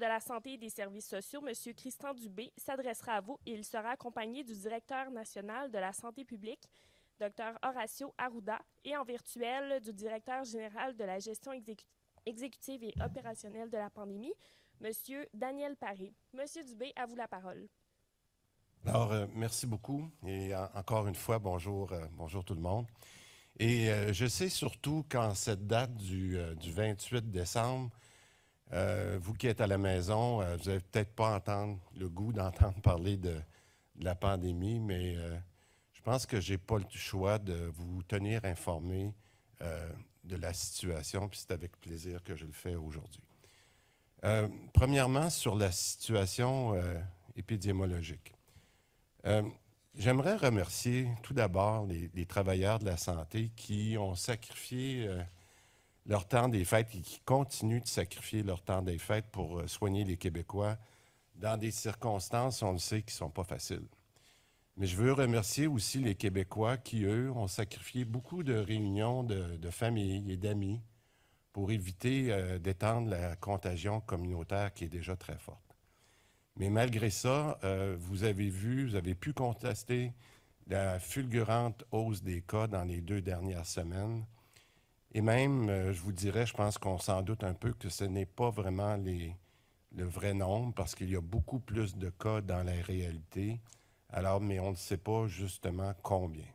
de la Santé et des Services sociaux, M. Christian Dubé, s'adressera à vous et il sera accompagné du directeur national de la santé publique, Dr Horacio Arruda, et en virtuel du directeur général de la gestion exécutive et opérationnelle de la pandémie, M. Daniel Paré. M. Dubé, à vous la parole. Alors, merci beaucoup et encore une fois, bonjour, bonjour tout le monde. Et je sais surtout qu'en cette date du 28 décembre, vous qui êtes à la maison, vous n'avez peut-être pas le goût d'entendre parler de la pandémie, mais je pense que je n'ai pas le choix de vous tenir informé de la situation, puis c'est avec plaisir que je le fais aujourd'hui. Premièrement, sur la situation épidémiologique. J'aimerais remercier tout d'abord les travailleurs de la santé qui ont sacrifié leur temps des fêtes et qui continuent de sacrifier leur temps des fêtes pour soigner les Québécois dans des circonstances, on le sait, qui ne sont pas faciles. Mais je veux remercier aussi les Québécois qui, eux, ont sacrifié beaucoup de réunions de familles et d'amis pour éviter d'étendre la contagion communautaire qui est déjà très forte. Mais malgré ça, vous avez pu constater la fulgurante hausse des cas dans les 2 dernières semaines. Et même, je vous dirais, je pense qu'on s'en doute un peu que ce n'est pas vraiment le vrai nombre parce qu'il y a beaucoup plus de cas dans la réalité. Alors, mais on ne sait pas justement combien.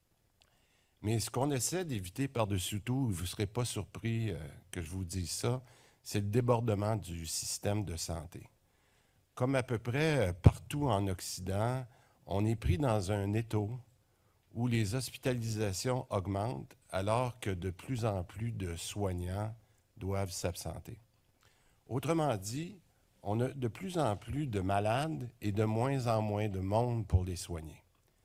Mais ce qu'on essaie d'éviter par-dessus tout, vous ne serez pas surpris que je vous dise ça, c'est le débordement du système de santé. Comme à peu près partout en Occident, on est pris dans un étau où les hospitalisations augmentent alors que de plus en plus de soignants doivent s'absenter. Autrement dit, on a de plus en plus de malades et de moins en moins de monde pour les soigner.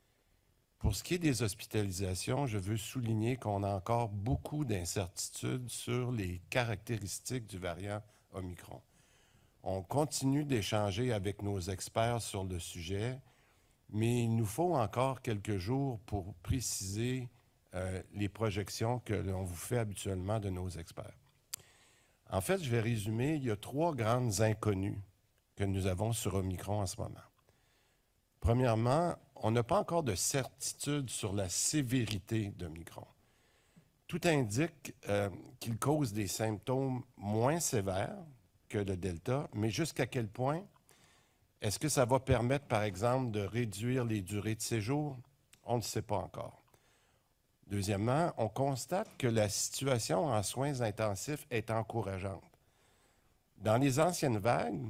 Pour ce qui est des hospitalisations, je veux souligner qu'on a encore beaucoup d'incertitudes sur les caractéristiques du variant Omicron. On continue d'échanger avec nos experts sur le sujet, mais il nous faut encore quelques jours pour préciser les projections que l'on vous fait habituellement de nos experts. En fait, je vais résumer, il y a 3 grandes inconnues que nous avons sur Omicron en ce moment. Premièrement, on n'a pas encore de certitude sur la sévérité d'Omicron. Tout indique qu'il cause des symptômes moins sévères que le Delta, mais jusqu'à quel point? Est-ce que ça va permettre, par exemple, de réduire les durées de séjour? On ne sait pas encore. Deuxièmement, on constate que la situation en soins intensifs est encourageante. Dans les anciennes vagues,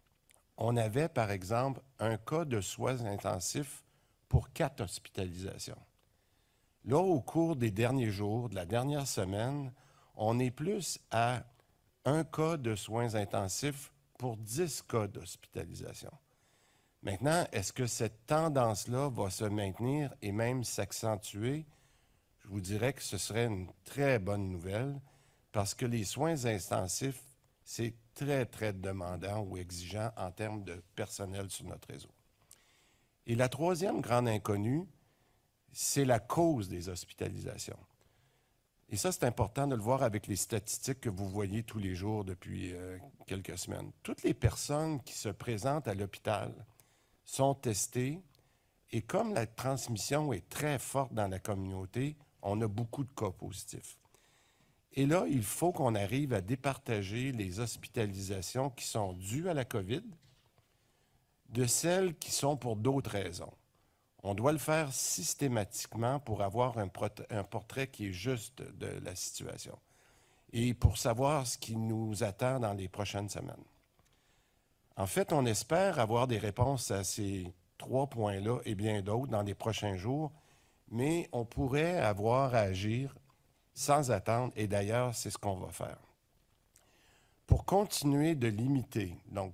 on avait, par exemple, un cas de soins intensifs pour 4 hospitalisations. Là, au cours des derniers jours, de la dernière semaine, on est plus à un cas de soins intensifs pour 10 cas d'hospitalisation. Maintenant, est-ce que cette tendance-là va se maintenir et même s'accentuer? Je vous dirais que ce serait une très bonne nouvelle parce que les soins intensifs, c'est très, très demandant ou exigeant en termes de personnel sur notre réseau. Et la troisième grande inconnue, c'est la cause des hospitalisations. Et ça, c'est important de le voir avec les statistiques que vous voyez tous les jours depuis quelques semaines. Toutes les personnes qui se présentent à l'hôpital sont testées et comme la transmission est très forte dans la communauté, on a beaucoup de cas positifs. Et là, il faut qu'on arrive à départager les hospitalisations qui sont dues à la COVID de celles qui sont pour d'autres raisons. On doit le faire systématiquement pour avoir un portrait qui est juste de la situation et pour savoir ce qui nous attend dans les prochaines semaines. En fait, on espère avoir des réponses à ces 3 points-là et bien d'autres dans les prochains jours, mais on pourrait avoir à agir sans attendre, et d'ailleurs, c'est ce qu'on va faire. Pour continuer de limiter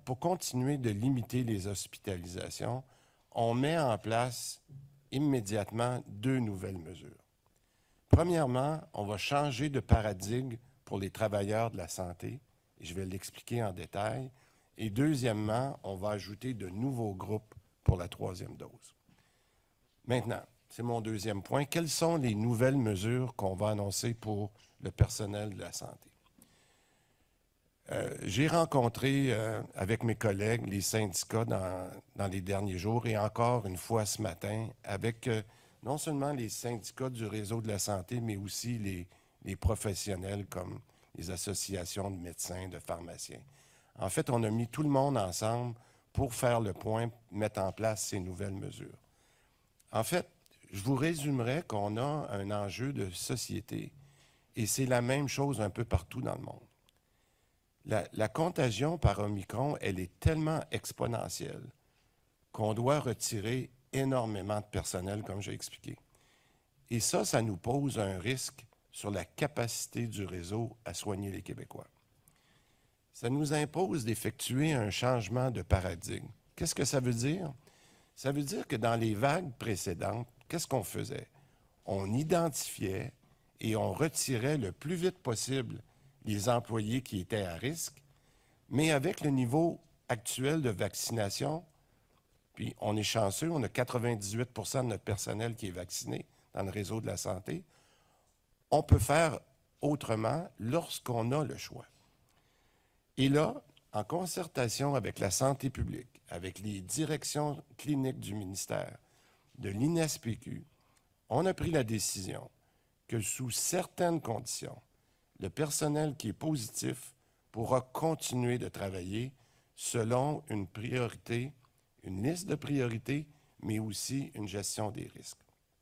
les hospitalisations, on met en place immédiatement 2 nouvelles mesures. Premièrement, on va changer de paradigme pour les travailleurs de la santé, et je vais l'expliquer en détail. Et deuxièmement, on va ajouter de nouveaux groupes pour la 3e dose. Maintenant, c'est mon 2e point. Quelles sont les nouvelles mesures qu'on va annoncer pour le personnel de la santé? J'ai rencontré avec mes collègues les syndicats dans les derniers jours et encore une fois ce matin avec non seulement les syndicats du réseau de la santé, mais aussi les professionnels comme les associations de médecins, de pharmaciens. En fait, on a mis tout le monde ensemble pour faire le point, mettre en place ces nouvelles mesures. En fait, je vous résumerai qu'on a un enjeu de société et c'est la même chose un peu partout dans le monde. La contagion par Omicron, elle est tellement exponentielle qu'on doit retirer énormément de personnel, comme j'ai expliqué. Et ça nous pose un risque sur la capacité du réseau à soigner les Québécois. Ça nous impose d'effectuer un changement de paradigme. Qu'est-ce que ça veut dire? Ça veut dire que dans les vagues précédentes, qu'est-ce qu'on faisait? On identifiait et on retirait le plus vite possible les employés qui étaient à risque, mais avec le niveau actuel de vaccination, puis on est chanceux, on a 98 % de notre personnel qui est vacciné dans le réseau de la santé, on peut faire autrement lorsqu'on a le choix. Et là, en concertation avec la santé publique, avec les directions cliniques du ministère, de l'INSPQ, on a pris la décision que sous certaines conditions, le personnel qui est positif pourra continuer de travailler selon une priorité, une liste de priorités, mais aussi une gestion des risques.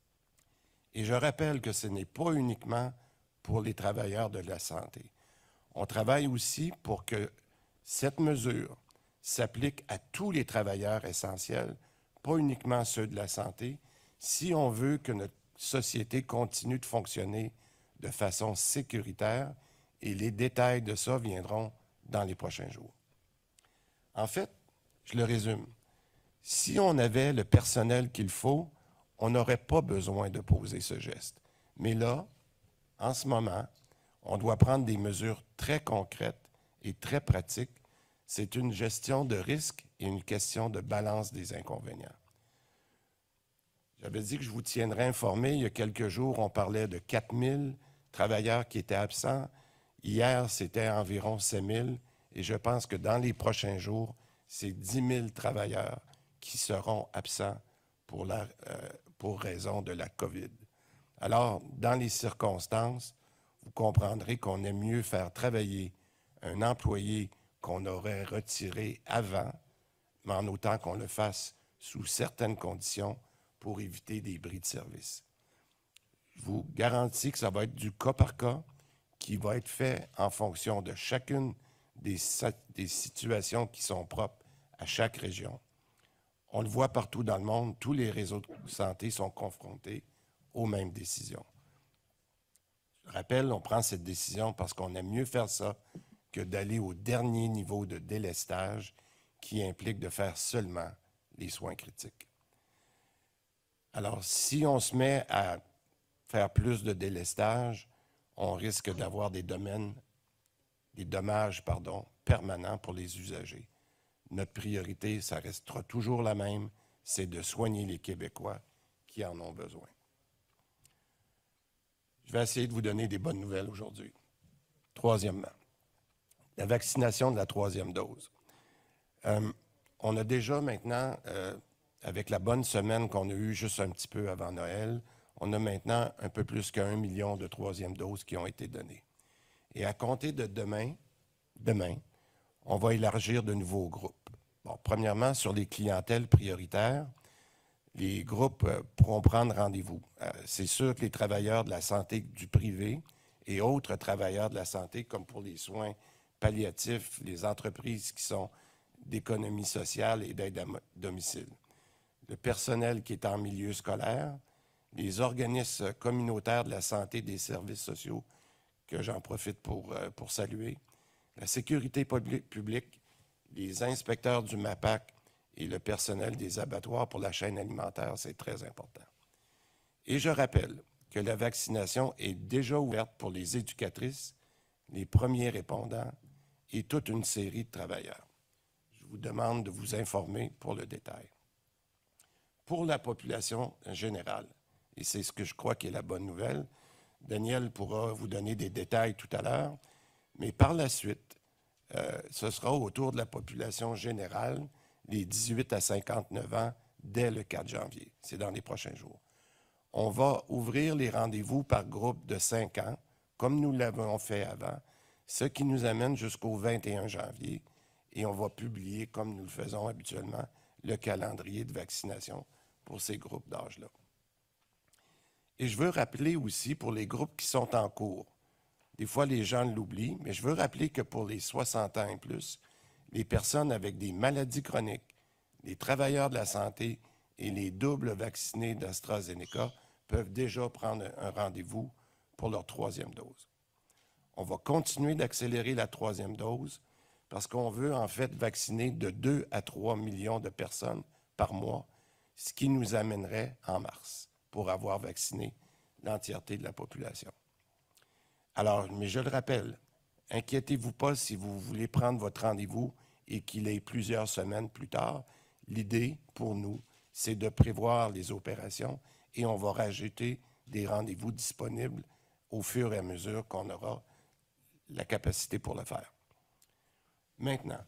Et je rappelle que ce n'est pas uniquement pour les travailleurs de la santé. On travaille aussi pour que cette mesure s'applique à tous les travailleurs essentiels, pas uniquement ceux de la santé, si on veut que notre société continue de fonctionner de façon sécuritaire, et les détails de ça viendront dans les prochains jours. En fait, je le résume, si on avait le personnel qu'il faut, on n'aurait pas besoin de poser ce geste. Mais là, en ce moment, on doit prendre des mesures très concrètes et très pratiques. C'est une gestion de risque et une question de balance des inconvénients. J'avais dit que je vous tiendrais informé. Il y a quelques jours, on parlait de 4 000 travailleurs qui étaient absents. Hier, c'était environ 7 000. Et je pense que dans les prochains jours, c'est 10 000 travailleurs qui seront absents pour raison de la COVID. Alors, dans les circonstances, vous comprendrez qu'on aime mieux faire travailler un employé qu'on aurait retiré avant, mais en autant qu'on le fasse sous certaines conditions pour éviter des bris de service. Je vous garantis que ça va être du cas par cas qui va être fait en fonction de chacune des situations qui sont propres à chaque région. On le voit partout dans le monde, tous les réseaux de santé sont confrontés aux mêmes décisions. Je rappelle, on prend cette décision parce qu'on aime mieux faire ça que d'aller au dernier niveau de délestage qui implique de faire seulement les soins critiques. Alors, si on se met à faire plus de délestage, on risque d'avoir des dommages permanents pour les usagers. Notre priorité, ça restera toujours la même, c'est de soigner les Québécois qui en ont besoin. Je vais essayer de vous donner des bonnes nouvelles aujourd'hui. Troisièmement, la vaccination de la 3e dose. On a déjà maintenant, avec la bonne semaine qu'on a eue juste un petit peu avant Noël, on a maintenant un peu plus qu'1 million de 3e doses qui ont été données. Et à compter de demain, on va élargir de nouveaux groupes. Bon, premièrement, sur les clientèles prioritaires, les groupes pourront prendre rendez-vous. C'est sûr que les travailleurs de la santé du privé et autres travailleurs de la santé, comme pour les soins palliatifs, les entreprises qui sont d'économie sociale et d'aide à domicile, le personnel qui est en milieu scolaire, les organismes communautaires de la santé et des services sociaux, que j'en profite pour saluer, la sécurité publique, les inspecteurs du MAPAC et le personnel des abattoirs pour la chaîne alimentaire, c'est très important. Et je rappelle que la vaccination est déjà ouverte pour les éducatrices, les premiers répondants et toute une série de travailleurs. Je vous demande de vous informer pour le détail. Pour la population générale, et c'est ce que je crois qui est la bonne nouvelle, Daniel pourra vous donner des détails tout à l'heure, mais par la suite, ce sera autour de la population générale, les 18 à 59 ans, dès le 4 janvier. C'est dans les prochains jours. On va ouvrir les rendez-vous par groupe de 5 ans, comme nous l'avons fait avant, ce qui nous amène jusqu'au 21 janvier, et on va publier, comme nous le faisons habituellement, le calendrier de vaccination pour ces groupes d'âge-là. Et je veux rappeler aussi pour les groupes qui sont en cours, des fois les gens l'oublient, mais je veux rappeler que pour les 60 ans et plus, les personnes avec des maladies chroniques, les travailleurs de la santé et les doubles vaccinés d'AstraZeneca peuvent déjà prendre un rendez-vous pour leur 3e dose. On va continuer d'accélérer la 3e dose parce qu'on veut en fait vacciner de 2 à 3 millions de personnes par mois, ce qui nous amènerait en mars pour avoir vacciné l'entièreté de la population. Alors, mais je le rappelle, inquiétez-vous pas si vous voulez prendre votre rendez-vous et qu'il est plusieurs semaines plus tard. L'idée, pour nous, c'est de prévoir les opérations et on va rajouter des rendez-vous disponibles au fur et à mesure qu'on aura la capacité pour le faire. Maintenant,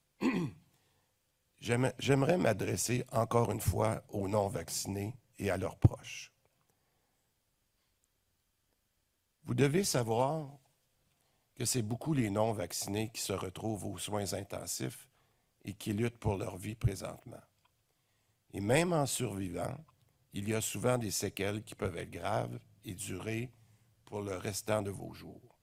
j'aimerais m'adresser encore une fois aux non-vaccinés et à leurs proches. Vous devez savoir que c'est beaucoup les non-vaccinés qui se retrouvent aux soins intensifs et qui luttent pour leur vie présentement. Et même en survivant, il y a souvent des séquelles qui peuvent être graves et durer pour le restant de vos jours.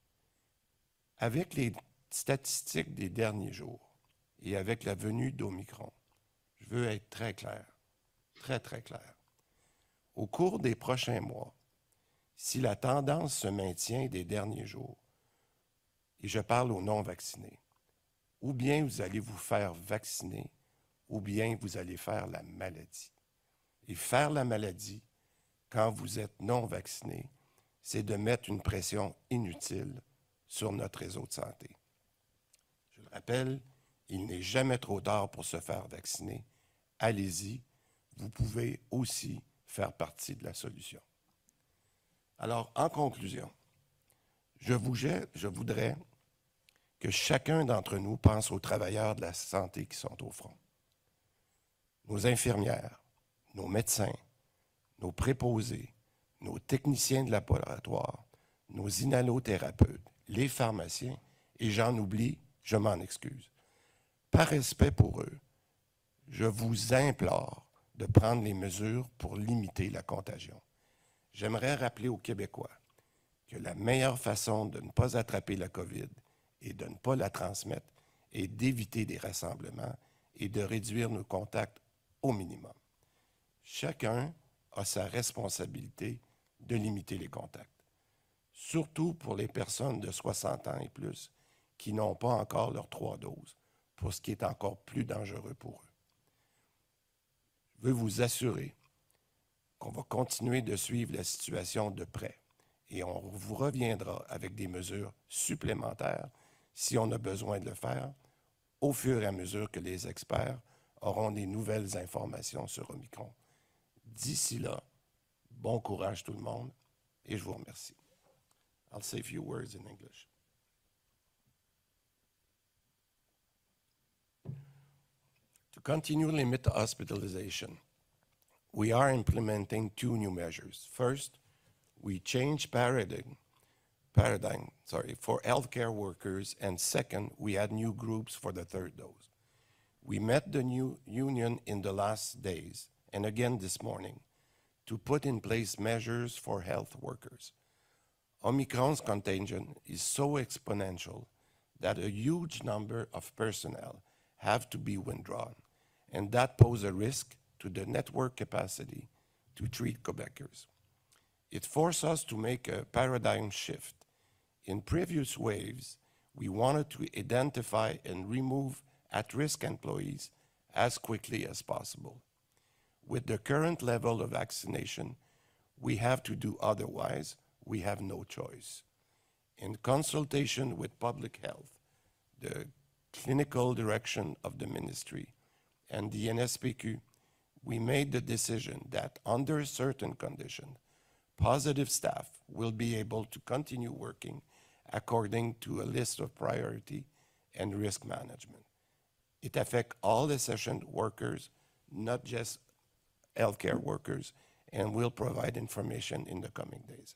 Avec les statistiques des derniers jours et avec la venue d'Omicron, je veux être très clair, très, très clair. Au cours des prochains mois, si la tendance se maintient des derniers jours, et je parle aux non-vaccinés, ou bien vous allez vous faire vacciner, ou bien vous allez faire la maladie. Et faire la maladie, quand vous êtes non-vacciné, c'est de mettre une pression inutile sur notre réseau de santé. Je le rappelle, il n'est jamais trop tard pour se faire vacciner. Allez-y, vous pouvez aussi faire partie de la solution. Alors, en conclusion, je voudrais que chacun d'entre nous pense aux travailleurs de la santé qui sont au front. Nos infirmières, nos médecins, nos préposés, nos techniciens de laboratoire, nos inhalothérapeutes, les pharmaciens, et j'en oublie, je m'en excuse. Par respect pour eux, je vous implore de prendre les mesures pour limiter la contagion. J'aimerais rappeler aux Québécois que la meilleure façon de ne pas attraper la COVID et de ne pas la transmettre est d'éviter des rassemblements et de réduire nos contacts au minimum. Chacun a sa responsabilité de limiter les contacts, surtout pour les personnes de 60 ans et plus qui n'ont pas encore leurs 3 doses, pour ce qui est encore plus dangereux pour eux. Je veux vous assurer qu'on va continuer de suivre la situation de près et on vous reviendra avec des mesures supplémentaires si on a besoin de le faire au fur et à mesure que les experts auront des nouvelles informations sur Omicron. D'ici là, bon courage tout le monde et je vous remercie. I'll say a few words in English. To continue to limit hospitalization, we are implementing 2 new measures. First, we change paradigm for healthcare workers, and second, we add new groups for the 3rd dose. We met the new union in the last days, and again this morning, to put in place measures for health workers. Omicron's contagion is so exponential that a huge number of personnel have to be withdrawn, and that poses a risk to the network capacity to treat Quebecers. It forced us to make a paradigm shift. In previous waves, we wanted to identify and remove at-risk employees as quickly as possible. With the current level of vaccination, we have to do otherwise. We have no choice. In consultation with public health, the clinical direction of the ministry, and the NSPQ, we made the decision that under certain conditions, positive staff will be able to continue working according to a list of priority and risk management. It affects all essential workers, not just healthcare workers, and will provide information in the coming days.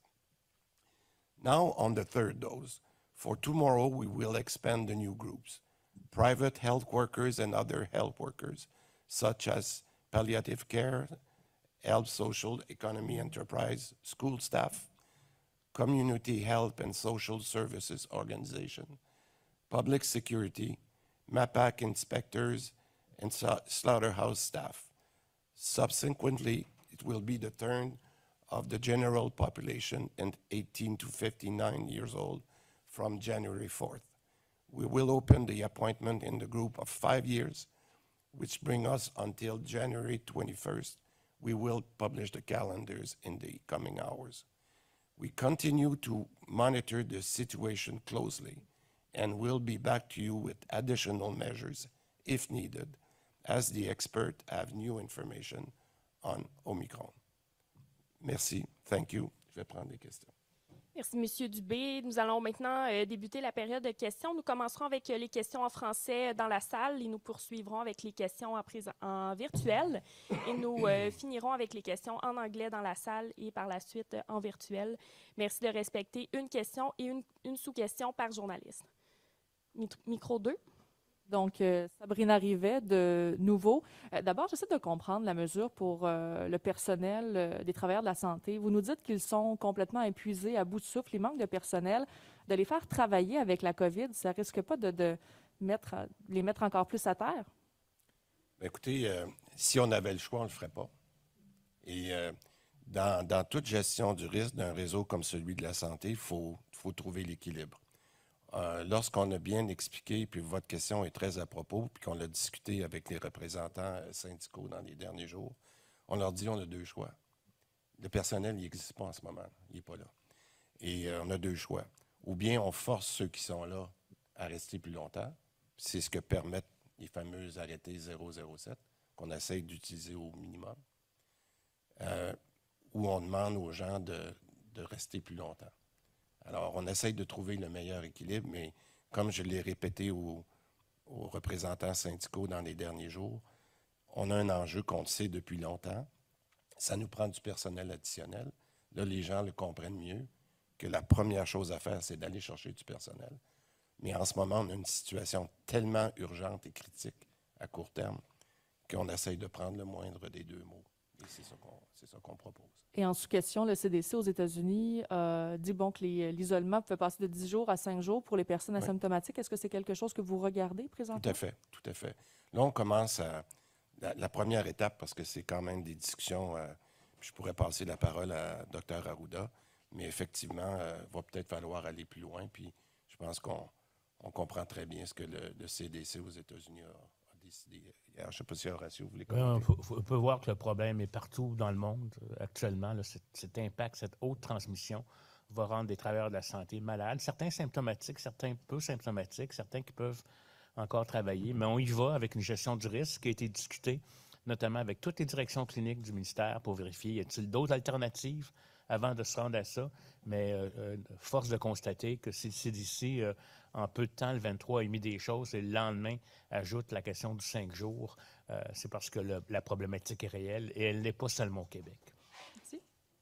Now on the third dose. For tomorrow, we will expand the new groups. Private health workers and other health workers, such as palliative care, health, social, economy enterprise, school staff, community health and social services organization, public security, MAPAC inspectors, and slaughterhouse staff. Subsequently, it will be the turn of the general population and 18 to 59 years old from January 4th. We will open the appointment in the group of 5 years, which bring us until January 21st. We will publish the calendars in the coming hours. We continue to monitor the situation closely and will be back to you with additional measures if needed, as the experts have new information on Omicron. Merci. Thank you. Je vais prendre des questions. Merci, M. Dubé. Nous allons maintenant débuter la période de questions. Nous commencerons avec les questions en français dans la salle et nous poursuivrons avec les questions en virtuel. Et nous finirons avec les questions en anglais dans la salle et par la suite en virtuel. Merci de respecter une question et une sous-question par journaliste. Micro 2. Donc, Sabrina Rivet, de nouveau. D'abord, j'essaie de comprendre la mesure pour le personnel des travailleurs de la santé. Vous nous dites qu'ils sont complètement épuisés, à bout de souffle. Il manque de personnel. De les faire travailler avec la COVID, ça ne risque pas de les mettre encore plus à terre? Écoutez, si on avait le choix, on ne le ferait pas. Et dans toute gestion du risque d'un réseau comme celui de la santé, il faut trouver l'équilibre. Lorsqu'on a bien expliqué, puis votre question est très à propos, puis qu'on l'a discuté avec les représentants syndicaux dans les derniers jours, on leur dit on a deux choix. Le personnel, il n'existe pas en ce moment. Il n'est pas là. Et on a deux choix. Ou bien on force ceux qui sont là à rester plus longtemps. C'est ce que permettent les fameux arrêtés 007 qu'on essaye d'utiliser au minimum. Ou on demande aux gens de rester plus longtemps. Alors, on essaye de trouver le meilleur équilibre, mais comme je l'ai répété aux représentants syndicaux dans les derniers jours, on a un enjeu qu'on le sait depuis longtemps. Ça nous prend du personnel additionnel. Là, les gens le comprennent mieux que la première chose à faire, c'est d'aller chercher du personnel. Mais en ce moment, on a une situation tellement urgente et critique à court terme qu'on essaye de prendre le moindre des deux mots. Et c'est ça qu'on propose. Et en sous-question, le CDC aux États-Unis dit que l'isolement peut passer de 10 jours à 5 jours pour les personnes asymptomatiques. Est-ce que c'est quelque chose que vous regardez présentement? Tout à fait. Là, on commence à la première étape, parce que c'est quand même des discussions, je pourrais passer la parole à Dr Arruda, mais effectivement, il va peut-être falloir aller plus loin, puis je pense qu'on comprend très bien ce que le CDC aux États-Unis a décidé hier. Je ne sais pas si Horacio voulait commenter. On peut voir que le problème est partout dans le monde actuellement. Là, cet impact, cette haute transmission va rendre des travailleurs de la santé malades. Certains symptomatiques, certains peu symptomatiques, certains qui peuvent encore travailler. Mais on y va avec une gestion du risque qui a été discutée, notamment avec toutes les directions cliniques du ministère pour vérifier y a-t-il d'autres alternatives avant de se rendre à ça. Mais force de constater que si le CDC, en peu de temps, le 23 a émis des choses et le lendemain ajoute la question du 5 jours, c'est parce que la problématique est réelle et elle n'est pas seulement au Québec. Merci.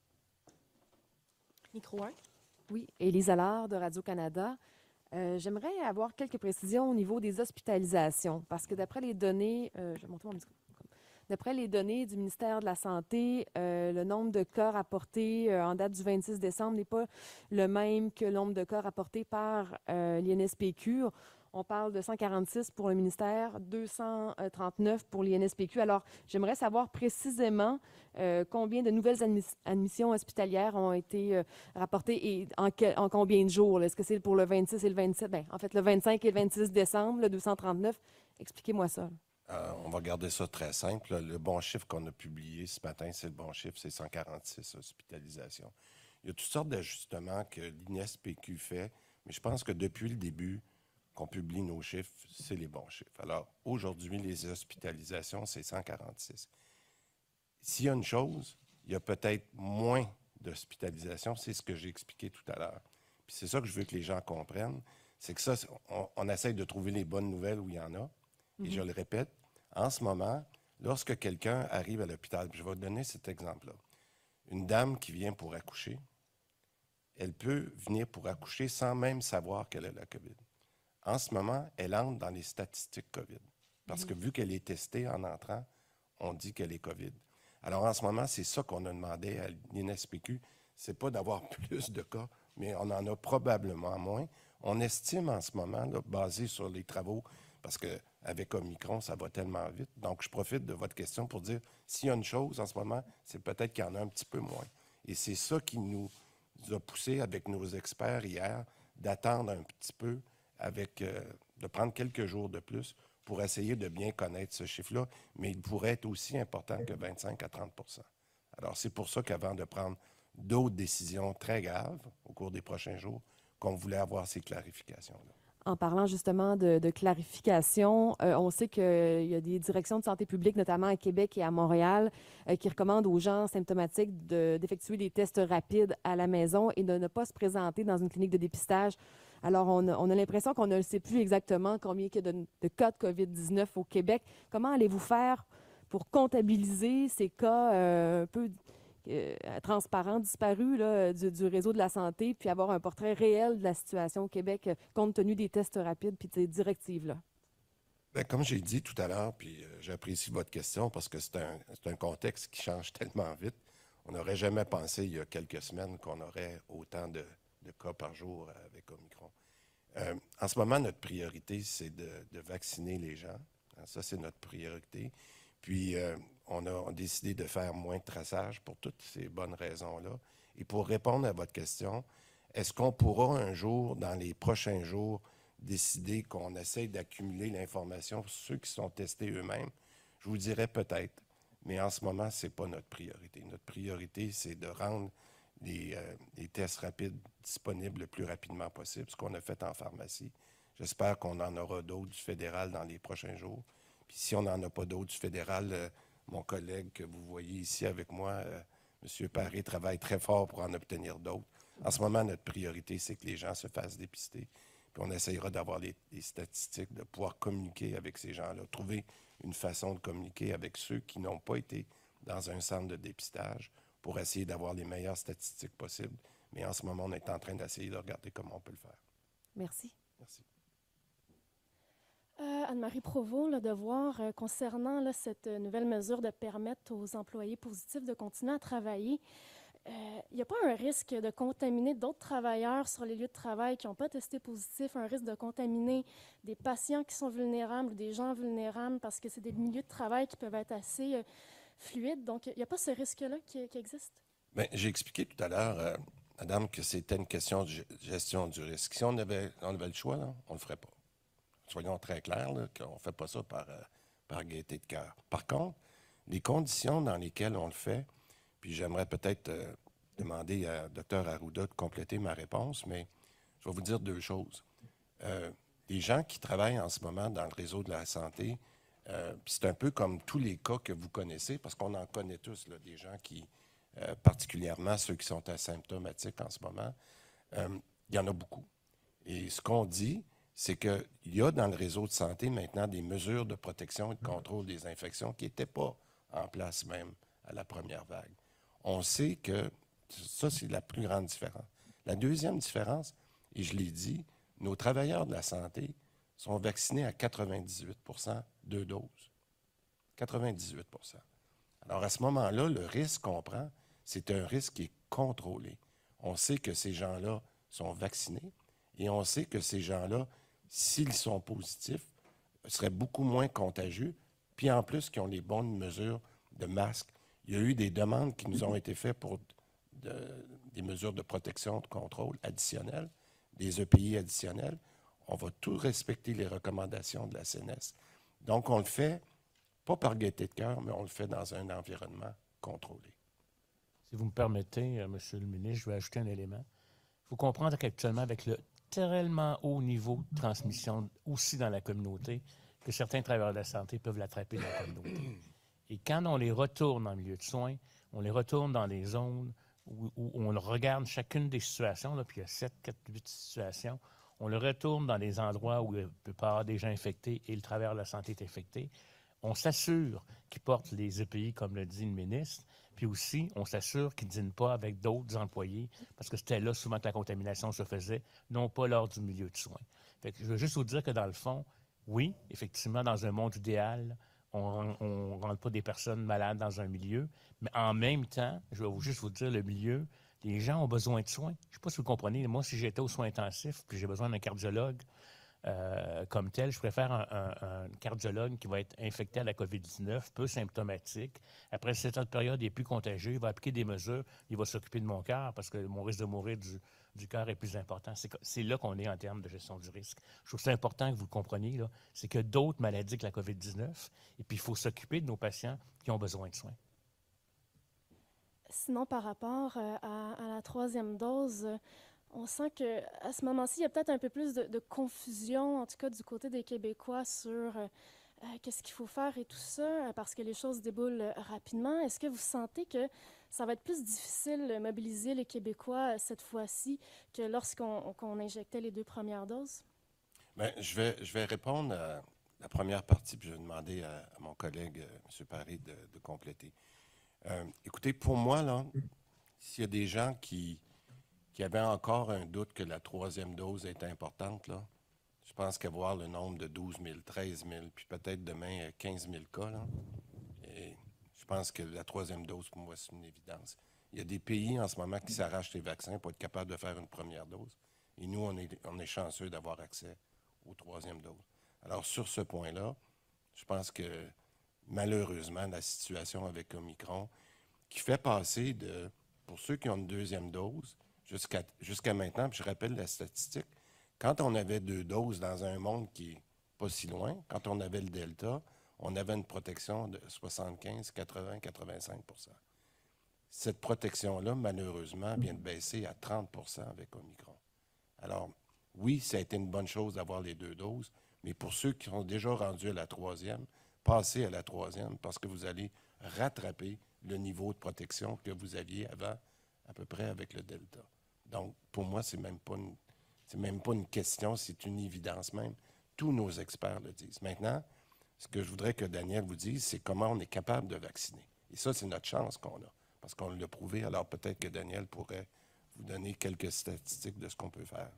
Micro 1. Oui, Élise Allard de Radio-Canada. J'aimerais avoir quelques précisions au niveau des hospitalisations, parce que d'après les données, je vais monter mon micro. D'après les données du ministère de la Santé, le nombre de cas rapportés en date du 26 décembre n'est pas le même que le nombre de cas rapportés par l'INSPQ. On parle de 146 pour le ministère, 239 pour l'INSPQ. Alors, j'aimerais savoir précisément combien de nouvelles admissions hospitalières ont été rapportées et en combien de jours. Est-ce que c'est pour le 26 et le 27? Bien, en fait, le 25 et le 26 décembre, le 239. Expliquez-moi ça. On va garder ça très simple. Le bon chiffre qu'on a publié ce matin, c'est le bon chiffre, c'est 146 hospitalisations. Il y a toutes sortes d'ajustements que l'INSPQ fait, mais je pense que depuis le début qu'on publie nos chiffres, c'est les bons chiffres. Alors, aujourd'hui, les hospitalisations, c'est 146. S'il y a une chose, il y a peut-être moins d'hospitalisations, c'est ce que j'ai expliqué tout à l'heure. Puis c'est ça que je veux que les gens comprennent, c'est que ça, on essaye de trouver les bonnes nouvelles où il y en a. Et je le répète, en ce moment, lorsque quelqu'un arrive à l'hôpital, je vais vous donner cet exemple-là. Une dame qui vient pour accoucher, elle peut venir pour accoucher sans même savoir qu'elle a la COVID. En ce moment, elle entre dans les statistiques COVID. Parce que vu qu'elle est testée en entrant, on dit qu'elle est COVID. Alors en ce moment, c'est ça qu'on a demandé à l'INSPQ. C'est pas d'avoir plus de cas, mais on en a probablement moins. On estime en ce moment, là, basé sur les travaux, parce qu'avec Omicron, ça va tellement vite. Donc, je profite de votre question pour dire, s'il y a une chose en ce moment, c'est peut-être qu'il y en a un petit peu moins. Et c'est ça qui nous a poussé avec nos experts hier d'attendre un petit peu, de prendre quelques jours de plus pour essayer de bien connaître ce chiffre-là, mais il pourrait être aussi important que 25 à 30 %. Alors, c'est pour ça qu'avant de prendre d'autres décisions très graves au cours des prochains jours, qu'on voulait avoir ces clarifications-là. En parlant justement de clarification, on sait qu'il y a des directions de santé publique, notamment à Québec et à Montréal, qui recommandent aux gens symptomatiques d'effectuer des tests rapides à la maison et de ne pas se présenter dans une clinique de dépistage. Alors, on a l'impression qu'on ne sait plus exactement combien il y a de cas de COVID-19 au Québec. Comment allez-vous faire pour comptabiliser ces cas un peu transparents, disparus là, du réseau de la santé, puis avoir un portrait réel de la situation au Québec compte tenu des tests rapides puis de ces directives-là? Bien, comme j'ai dit tout à l'heure, puis j'apprécie votre question parce que c'est un contexte qui change tellement vite. On n'aurait jamais pensé il y a quelques semaines qu'on aurait autant de cas par jour avec Omicron. En ce moment, notre priorité, c'est de vacciner les gens. Ça, c'est notre priorité. Puis, on a décidé de faire moins de traçage pour toutes ces bonnes raisons-là. Et pour répondre à votre question, est-ce qu'on pourra un jour, dans les prochains jours, décider qu'on essaye d'accumuler l'information sur ceux qui sont testés eux-mêmes? Je vous dirais peut-être, mais en ce moment, ce n'est pas notre priorité. Notre priorité, c'est de rendre les tests rapides disponibles le plus rapidement possible, ce qu'on a fait en pharmacie. J'espère qu'on en aura d'autres du fédéral dans les prochains jours. Puis si on n'en a pas d'autres du fédéral, mon collègue que vous voyez ici avec moi, M. Paré, travaille très fort pour en obtenir d'autres. En ce moment, notre priorité, c'est que les gens se fassent dépister. Puis on essayera d'avoir les statistiques, de pouvoir communiquer avec ces gens-là, trouver une façon de communiquer avec ceux qui n'ont pas été dans un centre de dépistage pour essayer d'avoir les meilleures statistiques possibles. Mais en ce moment, on est en train d'essayer de regarder comment on peut le faire. Merci. Merci. Anne-Marie Provost, de voir concernant là, cette nouvelle mesure de permettre aux employés positifs de continuer à travailler, il n'y a pas un risque de contaminer d'autres travailleurs sur les lieux de travail qui n'ont pas testé positif, un risque de contaminer des patients qui sont vulnérables ou des gens vulnérables parce que c'est des milieux de travail qui peuvent être assez fluides. Donc, il n'y a pas ce risque-là qui existe? Bien, j'ai expliqué tout à l'heure, madame, que c'était une question de gestion du risque. Si on avait le choix, là, on ne le ferait pas. Soyons très clairs, là, qu'on ne fait pas ça par gaieté de cœur. Par contre, les conditions dans lesquelles on le fait, puis j'aimerais peut-être demander à Dr Arruda de compléter ma réponse, mais je vais vous dire deux choses. Les gens qui travaillent en ce moment dans le réseau de la santé, puis c'est un peu comme tous les cas que vous connaissez, parce qu'on en connaît tous, là, des gens qui, particulièrement ceux qui sont asymptomatiques en ce moment, il y en a beaucoup. Et ce qu'on dit, c'est qu'il y a dans le réseau de santé maintenant des mesures de protection et de contrôle des infections qui n'étaient pas en place même à la première vague. On sait que ça, c'est la plus grande différence. La deuxième différence, et je l'ai dit, nos travailleurs de la santé sont vaccinés à 98 % 2 doses. 98 %. Alors, à ce moment-là, le risque qu'on prend, c'est un risque qui est contrôlé. On sait que ces gens-là sont vaccinés et on sait que ces gens-là, s'ils sont positifs, seraient beaucoup moins contagieux, puis en plus, qu'ils ont les bonnes mesures de masques. Il y a eu des demandes qui nous ont été faites pour des mesures de protection, de contrôle additionnelles, des EPI additionnels. On va tout respecter les recommandations de la CNES. Donc, on le fait, pas par gaieté de cœur, mais on le fait dans un environnement contrôlé. Si vous me permettez, M. le ministre, je vais ajouter un élément. Il faut comprendre qu'actuellement, avec le tellement haut niveau de transmission aussi dans la communauté, que certains travailleurs de la santé peuvent l'attraper dans la communauté. Et quand on les retourne en milieu de soins, on les retourne dans des zones où on regarde chacune des situations, là, puis il y a 7, 4, 8 situations, On le retourne dans les endroits où il peut pas y avoir des gens infectés et le travailleur de la santé est infecté. On s'assure qu'il porte les EPI, comme le dit le ministre, puis aussi, on s'assure qu'il ne dîne pas avec d'autres employés, parce que c'était là souvent que la contamination se faisait, non pas lors du milieu de soins. Fait que je veux juste vous dire que dans le fond, oui, effectivement, dans un monde idéal, on ne rentre pas des personnes malades dans un milieu, mais en même temps, je vais juste vous dire, le milieu, les gens ont besoin de soins. Je ne sais pas si vous comprenez. Moi, si j'étais aux soins intensifs, puis j'ai besoin d'un cardiologue, comme tel, je préfère un cardiologue qui va être infecté à la COVID-19, peu symptomatique. Après cette période, il est plus contagieux, il va appliquer des mesures, il va s'occuper de mon cœur parce que mon risque de mourir du cœur est plus important. C'est là qu'on est en termes de gestion du risque. Je trouve ça important que vous le compreniez, là. C'est que d'autres maladies que la COVID-19, et puis il faut s'occuper de nos patients qui ont besoin de soins. Sinon, par rapport à la troisième dose, on sent qu'à ce moment-ci, il y a peut-être un peu plus de confusion, en tout cas du côté des Québécois, sur qu'est-ce qu'il faut faire et tout ça, parce que les choses déboulent rapidement. Est-ce que vous sentez que ça va être plus difficile de mobiliser les Québécois cette fois-ci que lorsqu'on injectait les 2 premières doses? Bien, je vais répondre à la première partie, puis je vais demander à mon collègue, M. Paré, de compléter. Écoutez, pour moi, là, s'il y a des gens qui avaient encore un doute que la troisième dose est importante, là, je pense qu'à voir le nombre de 12 000, 13 000, puis peut-être demain 15 000 cas, là, et je pense que la troisième dose, pour moi, c'est une évidence. Il y a des pays en ce moment qui s'arrachent les vaccins pour être capables de faire une première dose. Et nous, on est chanceux d'avoir accès aux troisième doses. Alors, sur ce point-là, je pense que malheureusement, la situation avec Omicron, qui fait passer pour ceux qui ont une deuxième dose, jusqu'à maintenant, puis je rappelle la statistique, quand on avait 2 doses dans un monde qui n'est pas si loin, quand on avait le Delta, on avait une protection de 75, 80, 85 %. Cette protection-là, malheureusement, vient de baisser à 30 % avec Omicron. Alors, oui, ça a été une bonne chose d'avoir les 2 doses, mais pour ceux qui sont déjà rendus à la troisième, passez à la troisième parce que vous allez rattraper le niveau de protection que vous aviez avant, à peu près avec le Delta. Donc, pour moi, c'est même pas une question, c'est une évidence même. Tous nos experts le disent. Maintenant, ce que je voudrais que Daniel vous dise, c'est comment on est capable de vacciner. Et ça, c'est notre chance qu'on a, parce qu'on l'a prouvé. Alors, peut-être que Daniel pourrait vous donner quelques statistiques de ce qu'on peut faire.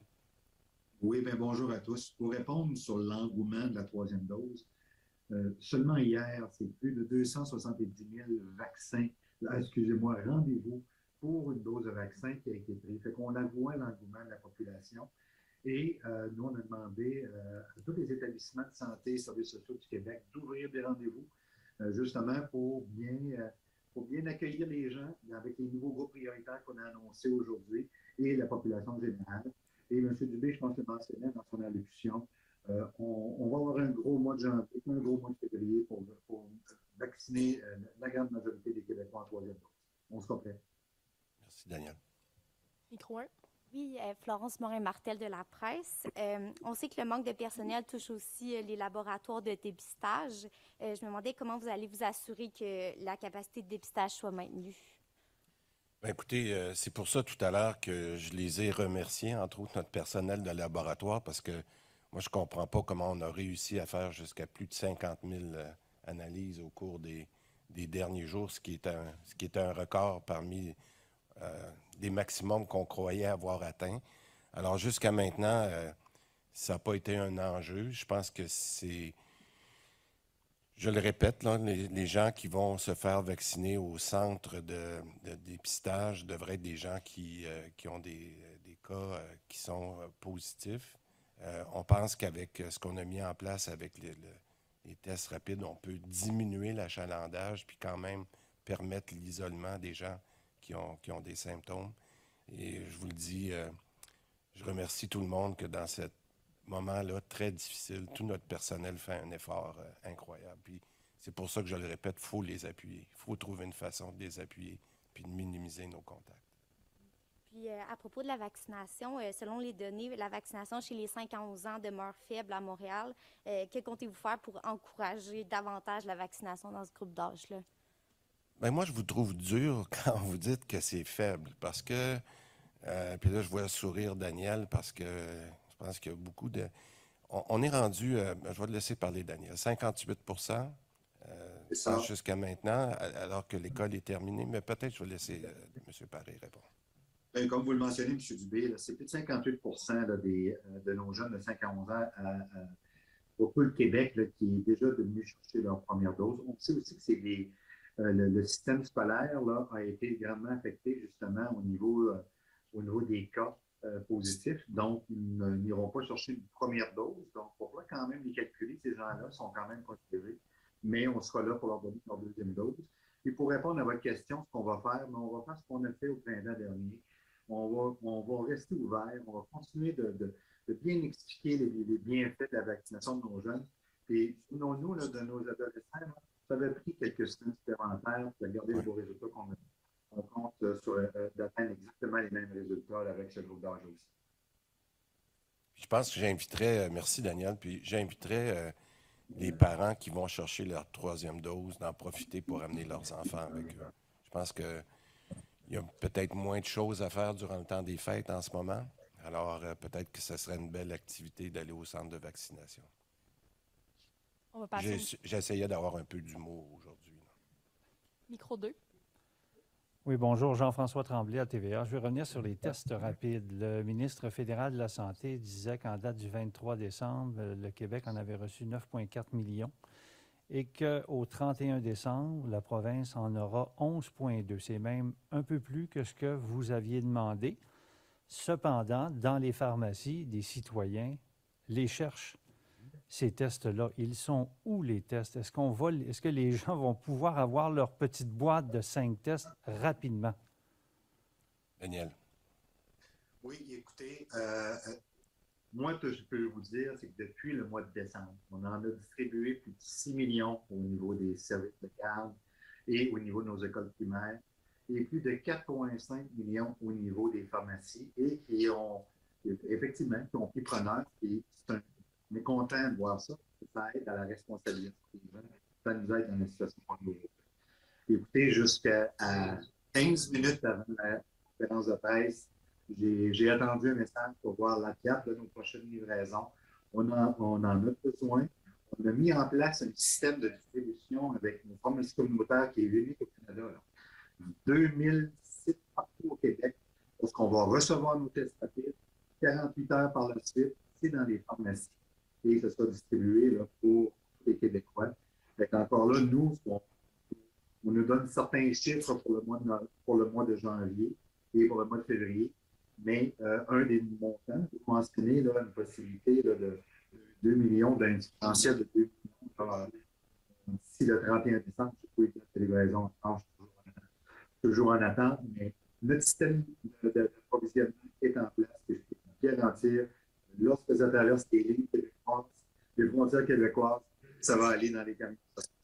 Oui, bien bonjour à tous. Pour répondre sur l'engouement de la troisième dose, seulement hier, c'est plus de 270 000 vaccins, rendez-vous pour une dose de vaccin qui a été prise. Fait qu'on la voit l'engouement de la population. Et nous, on a demandé à tous les établissements de santé et services sociaux du Québec d'ouvrir des rendez-vous, justement pour bien accueillir les gens avec les nouveaux groupes prioritaires qu'on a annoncés aujourd'hui et la population générale. Et M. Dubé, je pense, le mentionnait dans son allocution, on va avoir un gros mois de janvier, un gros mois de février pour vacciner la grande majorité des Québécois en troisième dose. On sera prêt. Merci, Daniel. Micro 1. Oui, Florence Morin-Martel de la presse. On sait que le manque de personnel touche aussi les laboratoires de dépistage. Je me demandais comment vous allez vous assurer que la capacité de dépistage soit maintenue. Bien, écoutez, c'est pour ça tout à l'heure que je les ai remerciés, entre autres notre personnel de laboratoire, parce que moi, je ne comprends pas comment on a réussi à faire jusqu'à plus de 50 000 analyses au cours des derniers jours, ce qui est un record parmi des maximums qu'on croyait avoir atteints. Alors, jusqu'à maintenant, ça n'a pas été un enjeu. Je pense que c'est... Je le répète, là, les gens qui vont se faire vacciner au centre de dépistage devraient être des gens qui ont des cas qui sont positifs. On pense qu'avec ce qu'on a mis en place avec les tests rapides, on peut diminuer l'achalandage puis quand même permettre l'isolement des gens qui ont des symptômes. Et je vous le dis, je remercie tout le monde que dans ce moment-là très difficile, tout notre personnel fait un effort incroyable. Puis c'est pour ça que je le répète, il faut les appuyer. Il faut trouver une façon de les appuyer puis de minimiser nos contacts. Puis, à propos de la vaccination, selon les données, la vaccination chez les 5 à 11 ans demeure faible à Montréal. Que comptez-vous faire pour encourager davantage la vaccination dans ce groupe d'âge-là? Bien, moi, je vous trouve dur quand vous dites que c'est faible, parce que, puis là, je vois sourire Daniel, parce que je pense qu'il y a beaucoup de... On est rendu, je vais te laisser parler, Daniel, 58 C'est ça. jusqu'à maintenant, alors que l'école est terminée, mais peut-être je vais laisser M. Paré répondre. Comme vous le mentionnez, M. Dubé, là, c'est plus de 58 là, de nos jeunes de 5 à 11 ans au tout le Québec là, qui est déjà devenu chercher leur première dose. On sait aussi que c'est le système scolaire là, a été grandement affecté justement au niveau des cas positifs. Donc, ils n'iront pas chercher une première dose. Donc, il faudra quand même les calculer. Ces gens-là sont quand même considérés. Mais on sera là pour leur donner leur deuxième dose. Et pour répondre à votre question, ce qu'on va faire, on va faire ce qu'on a fait au printemps dernier. On va rester ouvert. On va continuer de bien expliquer les bienfaits de la vaccination de nos jeunes. Et souvenons-nous de nos adolescents, là, ça avait pris quelques semaines supplémentaires pour regarder les beaux résultats qu'on a. On compte d'atteindre exactement les mêmes résultats avec ce groupe d'âge aussi. Je pense que j'inviterais, merci Daniel, puis j'inviterais les parents qui vont chercher leur troisième dose d'en profiter pour amener leurs enfants avec eux. Je pense qu'il y a peut-être moins de choses à faire durant le temps des fêtes en ce moment. Alors, peut-être que ce serait une belle activité d'aller au centre de vaccination. On va passer J'essayais d'avoir un peu d'humour aujourd'hui. micro 2. Oui, bonjour, Jean-François Tremblay à TVA. Je vais revenir sur les tests rapides. Le ministre fédéral de la Santé disait qu'en date du 23 décembre, le Québec en avait reçu 9,4 millions et qu'au 31 décembre, la province en aura 11,2. C'est même un peu plus que ce que vous aviez demandé. Cependant, dans les pharmacies, des citoyens les cherchent. Ces tests-là, ils sont où les tests? Est-ce que les gens vont pouvoir avoir leur petite boîte de 5 tests rapidement? Daniel. Oui, écoutez, moi, ce que je peux vous dire, c'est que depuis le mois de décembre, on en a distribué plus de 6 millions au niveau des services de garde et au niveau de nos écoles primaires, et plus de 4,5 millions au niveau des pharmacies, et qui ont pris preneur. On est content de voir ça. Ça aide à la responsabilité des gens. Ça nous aide dans la situation qu'on nous vit. Écoutez, jusqu'à 15 minutes avant la conférence de presse, j'ai attendu un message pour voir la carte de nos prochaines livraisons. On en a besoin. On a mis en place un système de distribution avec nos pharmacies communautaires qui est unique au Canada. 2000 sites partout au Québec, parce qu'on va recevoir nos tests rapides. 48 heures par la suite, c'est dans les pharmacies. Et ça sera distribué là, pour les Québécois. Encore là, nous, on nous donne certains chiffres pour le mois de janvier et pour le mois de février. Mais un des montants, vous mentionnez là, une possibilité là, de 2 millions d'un différentiel de 2 millions. D'ici le 31 décembre, je sais pas la livraison toujours en attente, mais notre système d'approvisionnement est en place et je peux vous garantir, lorsque ça traverse les lignes québécoises, les frontières québécoises, ça va aller dans les camions.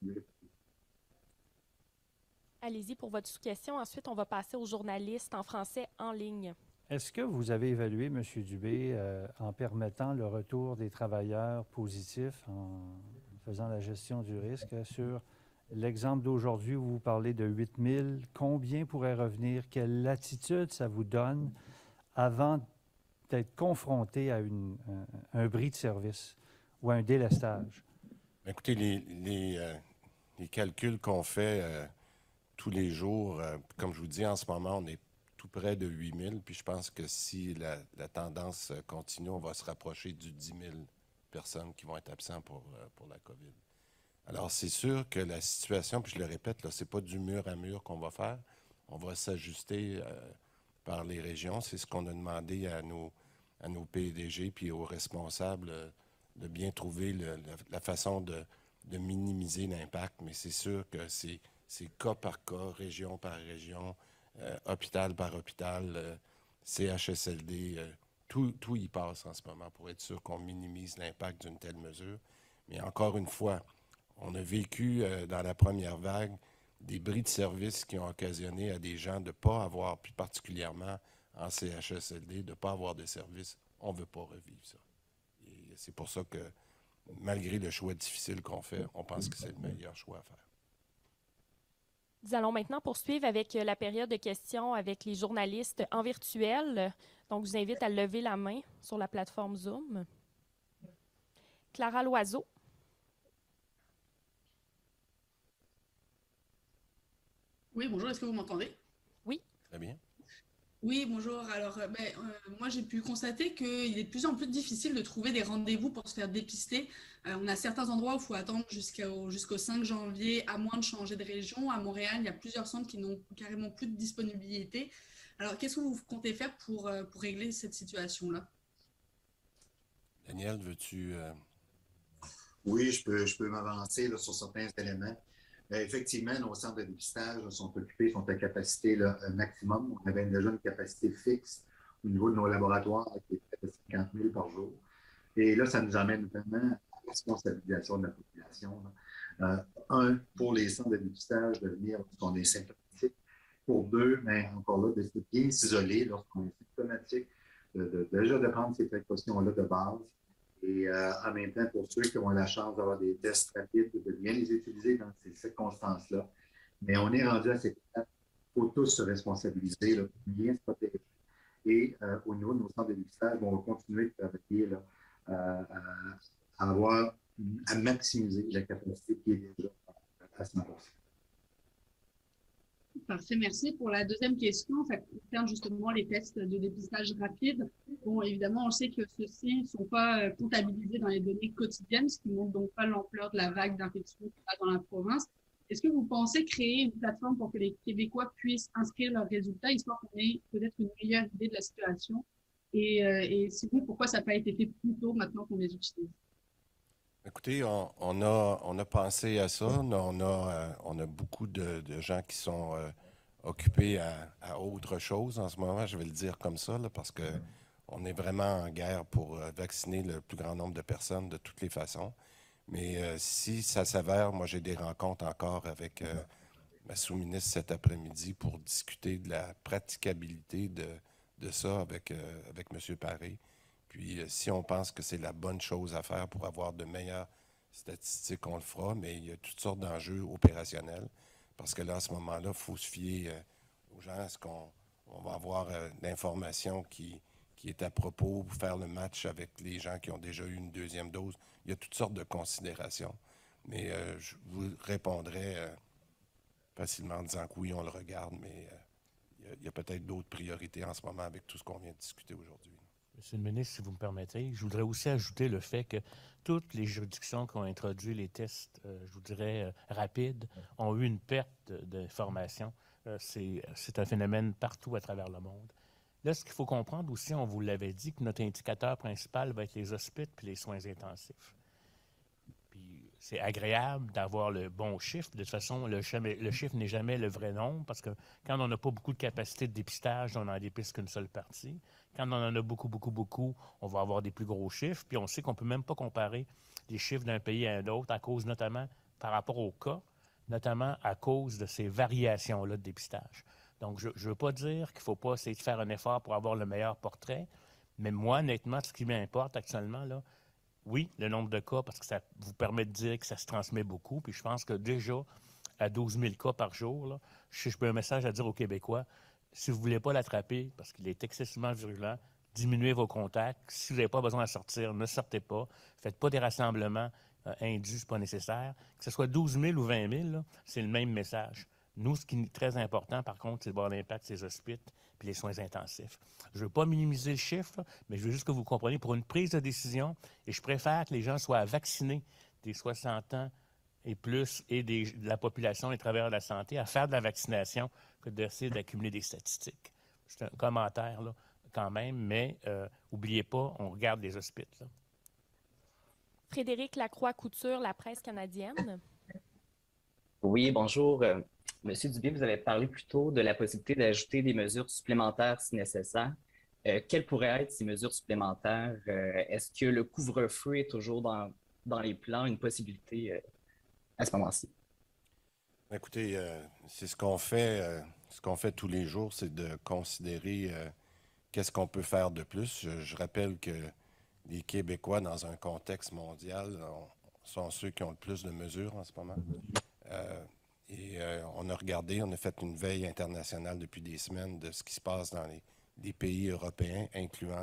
Allez-y pour votre sous-question. Ensuite, on va passer aux journalistes en français en ligne. Est-ce que vous avez évalué, M. Dubé, en permettant le retour des travailleurs positifs, en faisant la gestion du risque, sur l'exemple d'aujourd'hui où vous parlez de 8 000, combien pourrait revenir? Quelle latitude ça vous donne avant d'être confronté à un bris de service ou à un délestage? Écoutez, les calculs qu'on fait tous les jours, comme je vous dis, en ce moment, on est tout près de 8 000. Puis je pense que si la tendance continue, on va se rapprocher du 10 000 personnes qui vont être absentes pour la COVID. Alors, c'est sûr que la situation, puis je le répète, là, c'est pas du mur à mur qu'on va faire. On va s'ajuster par les régions. C'est ce qu'on a demandé à nos PDG puis aux responsables de bien trouver la façon de minimiser l'impact. Mais c'est sûr que c'est cas par cas, région par région, hôpital par hôpital, CHSLD, tout y passe en ce moment pour être sûr qu'on minimise l'impact d'une telle mesure. Mais encore une fois, on a vécu dans la première vague des bris de service qui ont occasionné à des gens de ne pas avoir, plus particulièrement en CHSLD, de ne pas avoir de service. On ne veut pas revivre ça. Et c'est pour ça que, malgré le choix difficile qu'on fait, on pense que c'est le meilleur choix à faire. Nous allons maintenant poursuivre avec la période de questions avec les journalistes en virtuel. Donc, je vous invite à lever la main sur la plateforme Zoom. Clara Loiseau. Oui, bonjour, est-ce que vous m'entendez? Oui. Très bien. Oui, bonjour. Alors, moi, j'ai pu constater qu'il est de plus en plus difficile de trouver des rendez-vous pour se faire dépister. On a certains endroits où il faut attendre jusqu'au 5 janvier, à moins de changer de région. À Montréal, il y a plusieurs centres qui n'ont carrément plus de disponibilité. Alors, qu'est-ce que vous comptez faire pour régler cette situation-là? Daniel, veux-tu... Oui, je peux m'avancer là, sur certains éléments. Effectivement, nos centres de dépistage là, sont occupés, sont à capacité là, maximum. On avait déjà une capacité fixe au niveau de nos laboratoires là, qui était de 50 000 par jour. Et là, ça nous amène vraiment à la responsabilisation de la population. Un, pour les centres de dépistage, de venir lorsqu'on est symptomatique. Pour deux, mais encore là, de bien s'isoler lorsqu'on est symptomatique, déjà de prendre ces précautions-là de base. Et en même temps, pour ceux qui ont la chance d'avoir des tests rapides, de bien les utiliser dans ces circonstances-là. Mais on est rendu à cette étape. Il faut tous se responsabiliser, là, pour bien se protéger. Et au niveau de nos centres de dépistage, on va continuer de travailler là, à maximiser la capacité qui est déjà à 100%. Parfait, merci. Pour la deuxième question, ça concerne justement les tests de dépistage rapide. Bon, évidemment, on sait que ceux-ci ne sont pas comptabilisés dans les données quotidiennes, ce qui ne montre donc pas l'ampleur de la vague d'infection qu'il y a dans la province. Est-ce que vous pensez créer une plateforme pour que les Québécois puissent inscrire leurs résultats, histoire qu'on ait peut-être une meilleure idée de la situation? Et si oui, pourquoi ça n'a pas été fait plus tôt maintenant qu'on les utilise? Écoutez, on a pensé à ça. On a beaucoup de gens qui sont occupés à autre chose en ce moment, je vais le dire comme ça, là, parce qu'on est vraiment en guerre pour vacciner le plus grand nombre de personnes de toutes les façons. Mais si ça s'avère, moi j'ai des rencontres encore avec ma sous-ministre cet après-midi pour discuter de la praticabilité de ça avec M. Paré. Puis, si on pense que c'est la bonne chose à faire pour avoir de meilleures statistiques, on le fera, mais il y a toutes sortes d'enjeux opérationnels. Parce que là, à ce moment-là, il faut se fier aux gens. Est-ce qu'on va avoir l'information qui est à propos pour faire le match avec les gens qui ont déjà eu une deuxième dose? Il y a toutes sortes de considérations. Mais je vous répondrai facilement en disant que oui, on le regarde, mais il y a peut-être d'autres priorités en ce moment avec tout ce qu'on vient de discuter aujourd'hui. Monsieur le ministre, si vous me permettez, je voudrais aussi ajouter le fait que toutes les juridictions qui ont introduit les tests, je vous dirais, rapides, ont eu une perte d'information. C'est un phénomène partout à travers le monde. Là, ce qu'il faut comprendre aussi, on vous l'avait dit, que notre indicateur principal va être les hospices puis les soins intensifs. Puis c'est agréable d'avoir le bon chiffre. De toute façon, le chiffre n'est jamais le vrai nombre parce que quand on n'a pas beaucoup de capacité de dépistage, on n'en dépiste qu'une seule partie. Quand on en a beaucoup, on va avoir des plus gros chiffres. Puis on sait qu'on ne peut même pas comparer les chiffres d'un pays à un autre à cause notamment par rapport au cas, notamment à cause de ces variations-là de dépistage. Donc, je ne veux pas dire qu'il ne faut pas essayer de faire un effort pour avoir le meilleur portrait, mais moi, honnêtement, ce qui m'importe actuellement, là, oui, le nombre de cas, parce que ça vous permet de dire que ça se transmet beaucoup. Puis je pense que déjà, à 12 000 cas par jour, là, je peux un message à dire aux Québécois, si vous ne voulez pas l'attraper, parce qu'il est excessivement virulent, diminuez vos contacts. Si vous n'avez pas besoin de sortir, ne sortez pas. Faites pas des rassemblements indus, ce n'est pas nécessaire. Que ce soit 12 000 ou 20 000, là, c'est le même message. Nous, ce qui est très important, par contre, c'est de voir l'impact des hospices et les soins intensifs. Je ne veux pas minimiser le chiffre, mais je veux juste que vous compreniez, pour une prise de décision, et je préfère que les gens soient vaccinés des 60 ans et plus et de la population, les travailleurs de la santé, à faire de la vaccination que d'essayer d'accumuler des statistiques. C'est un commentaire, là, quand même, mais n'oubliez pas, on regarde les hospices. Là. Frédéric Lacroix-Couture, La Presse canadienne. Oui, bonjour. Monsieur Dubé, vous avez parlé plus tôt de la possibilité d'ajouter des mesures supplémentaires si nécessaire. Quelles pourraient être ces mesures supplémentaires? Est-ce que le couvre-feu est toujours dans les plans, une possibilité à ce moment-ci? Écoutez, c'est ce qu'on fait tous les jours, c'est de considérer qu'est-ce qu'on peut faire de plus. Je rappelle que les Québécois, dans un contexte mondial, sont ceux qui ont le plus de mesures en ce moment. Et on on a regardé, on a fait une veille internationale depuis des semaines de ce qui se passe dans les pays européens, incluant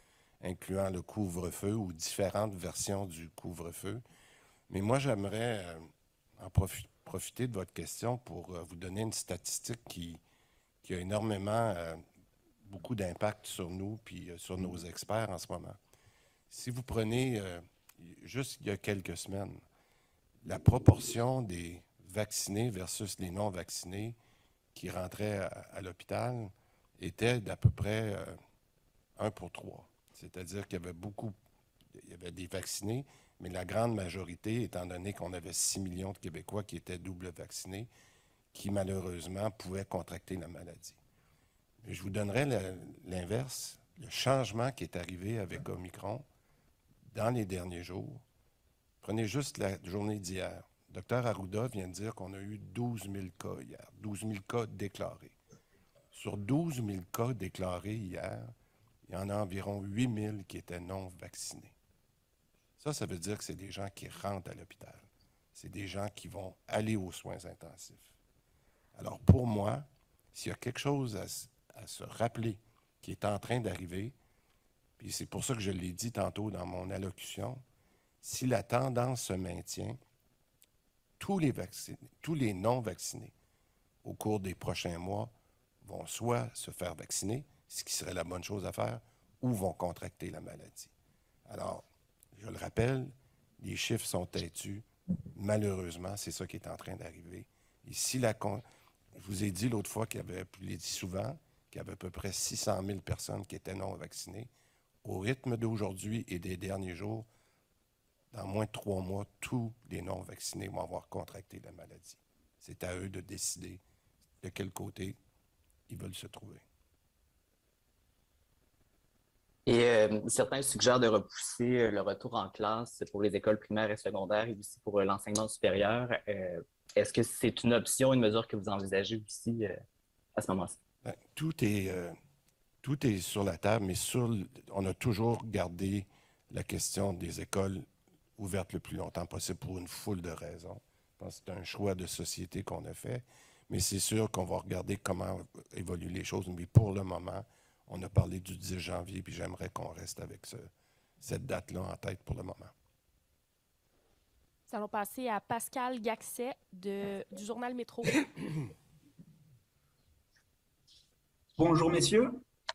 le couvre-feu ou différentes versions du couvre-feu. Mais moi, j'aimerais profiter de votre question pour vous donner une statistique qui a énormément, beaucoup d'impact sur nous puis sur nos experts en ce moment. Si vous prenez, juste il y a quelques semaines, la proportion des vaccinés versus les non-vaccinés qui rentraient à l'hôpital était d'à peu près 1 pour 3. C'est-à-dire qu'il y avait des vaccinés, mais la grande majorité, étant donné qu'on avait 6 millions de Québécois qui étaient double vaccinés, qui malheureusement pouvaient contracter la maladie. Mais je vous donnerai l'inverse, le changement qui est arrivé avec Omicron dans les derniers jours. Prenez juste la journée d'hier. Dr Arruda vient de dire qu'on a eu 12 000 cas hier, 12 000 cas déclarés. Sur 12 000 cas déclarés hier, il y en a environ 8 000 qui étaient non vaccinés. Ça veut dire que c'est des gens qui rentrent à l'hôpital. C'est des gens qui vont aller aux soins intensifs. Alors pour moi, s'il y a quelque chose à se rappeler qui est en train d'arriver, puis c'est pour ça que je l'ai dit tantôt dans mon allocution, si la tendance se maintient, tous les non-vaccinés au cours des prochains mois vont soit se faire vacciner, ce qui serait la bonne chose à faire, ou vont contracter la maladie. Alors, je le rappelle, les chiffres sont têtus. Malheureusement, c'est ça qui est en train d'arriver. Et si je vous ai dit l'autre fois je l'ai dit souvent, qu'il y avait à peu près 600 000 personnes qui étaient non vaccinées. Au rythme d'aujourd'hui et des derniers jours, dans moins de 3 mois, tous les non-vaccinés vont avoir contracté la maladie. C'est à eux de décider de quel côté ils veulent se trouver. Et certains suggèrent de repousser le retour en classe pour les écoles primaires et secondaires et aussi pour l'enseignement supérieur. Est-ce que c'est une option, une mesure que vous envisagez aussi à ce moment-ci? Bien, tout est sur la table, mais on a toujours gardé la question des écoles ouvertes le plus longtemps possible pour une foule de raisons. Je pense que c'est un choix de société qu'on a fait, mais c'est sûr qu'on va regarder comment évoluent les choses. Mais pour le moment, on a parlé du 10 janvier, puis j'aimerais qu'on reste avec cette date-là en tête pour le moment. Nous allons passer à Pascal Gaxet du journal Métro. Bonjour, messieurs.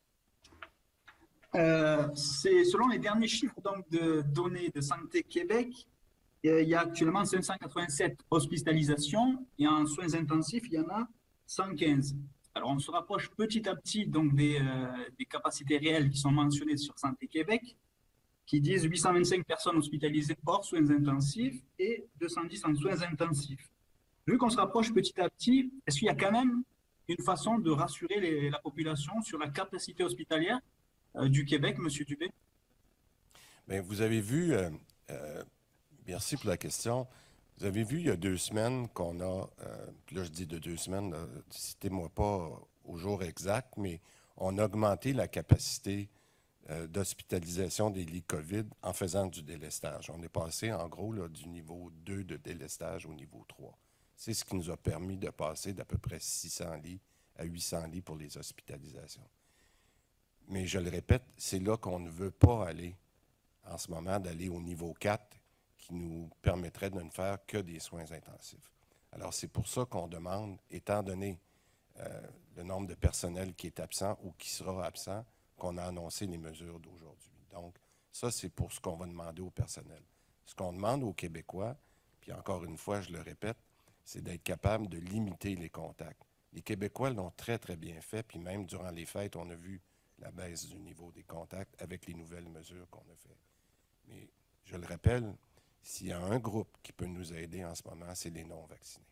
C'est selon les derniers chiffres donc, de données de Santé Québec, il y a actuellement 587 hospitalisations et en soins intensifs, il y en a 115. Alors, on se rapproche petit à petit donc, des capacités réelles qui sont mentionnées sur Santé Québec, qui disent 825 personnes hospitalisées hors soins intensifs et 210 en soins intensifs. Vu qu'on se rapproche petit à petit, est-ce qu'il y a quand même une façon de rassurer la population sur la capacité hospitalière du Québec, M. Dubé? Bien, vous avez vu, merci pour la question. Vous avez vu il y a 2 semaines qu'on a, puis là je dis de 2 semaines, citez-moi pas au jour exact, mais on a augmenté la capacité d'hospitalisation des lits COVID en faisant du délestage. On est passé en gros là, du niveau 2 de délestage au niveau 3. C'est ce qui nous a permis de passer d'à peu près 600 lits à 800 lits pour les hospitalisations. Mais je le répète, c'est là qu'on ne veut pas aller en ce moment, d'aller au niveau 4 qui nous permettrait de ne faire que des soins intensifs. Alors, c'est pour ça qu'on demande, étant donné le nombre de personnel qui est absent ou qui sera absent, qu'on a annoncé les mesures d'aujourd'hui. Donc, ça, c'est pour ce qu'on va demander au personnel. Ce qu'on demande aux Québécois, puis encore une fois, je le répète, c'est d'être capable de limiter les contacts. Les Québécois l'ont très, très bien fait, puis même durant les fêtes, on a vu la baisse du niveau des contacts avec les nouvelles mesures qu'on a faites. Mais, je le rappelle, s'il y a un groupe qui peut nous aider en ce moment, c'est les non-vaccinés.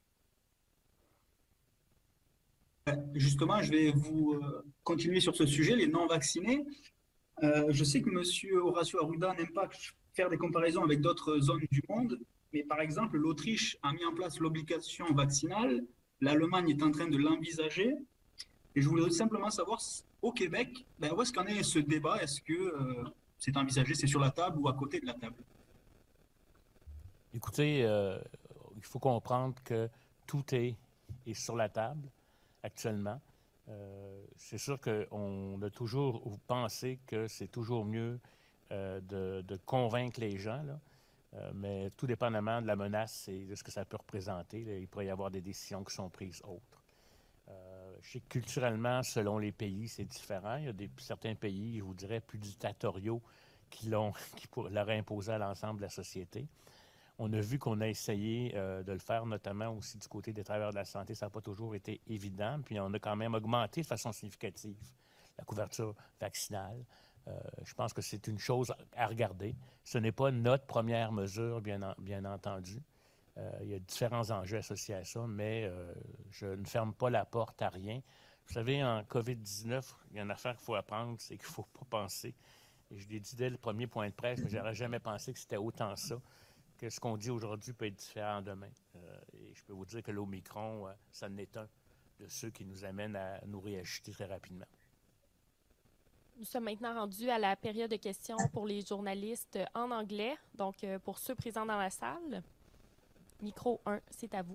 Justement, je vais vous continuer sur ce sujet, les non-vaccinés. Je sais que M. Horacio Arruda n'aime pas faire des comparaisons avec d'autres zones du monde, mais par exemple, l'Autriche a mis en place l'obligation vaccinale, l'Allemagne est en train de l'envisager, et je voulais simplement savoir, au Québec, où est-ce qu'en est ce débat? Est-ce que c'est envisagé, c'est sur la table ou à côté de la table? Écoutez, il faut comprendre que tout est est sur la table actuellement. C'est sûr qu'on a toujours pensé que c'est toujours mieux de convaincre les gens, là. Mais tout dépendamment de la menace et de ce que ça peut représenter, là, il pourrait y avoir des décisions qui sont prises autres. Je sais que culturellement, selon les pays, c'est différent. Il y a certains pays, je vous dirais, plus dictatoriaux qui l'auraient imposé à l'ensemble de la société. On a vu qu'on a essayé de le faire, notamment aussi du côté des travailleurs de la santé. Ça n'a pas toujours été évident. Puis on a quand même augmenté de façon significative la couverture vaccinale. Je pense que c'est une chose à regarder. Ce n'est pas notre première mesure, bien entendu. Il y a différents enjeux associés à ça, mais je ne ferme pas la porte à rien. Vous savez, en COVID-19, il y a une affaire qu'il faut apprendre, c'est qu'il ne faut pas penser. Et je l'ai dit dès le premier point de presse, mais je n'aurais jamais pensé que c'était autant ça, que ce qu'on dit aujourd'hui peut être différent demain. Et je peux vous dire que l'Omicron, ça en est un de ceux qui nous amènent à nous réajuster très rapidement. Nous sommes maintenant rendus à la période de questions pour les journalistes en anglais. Donc, pour ceux présents dans la salle, micro 1, c'est à vous.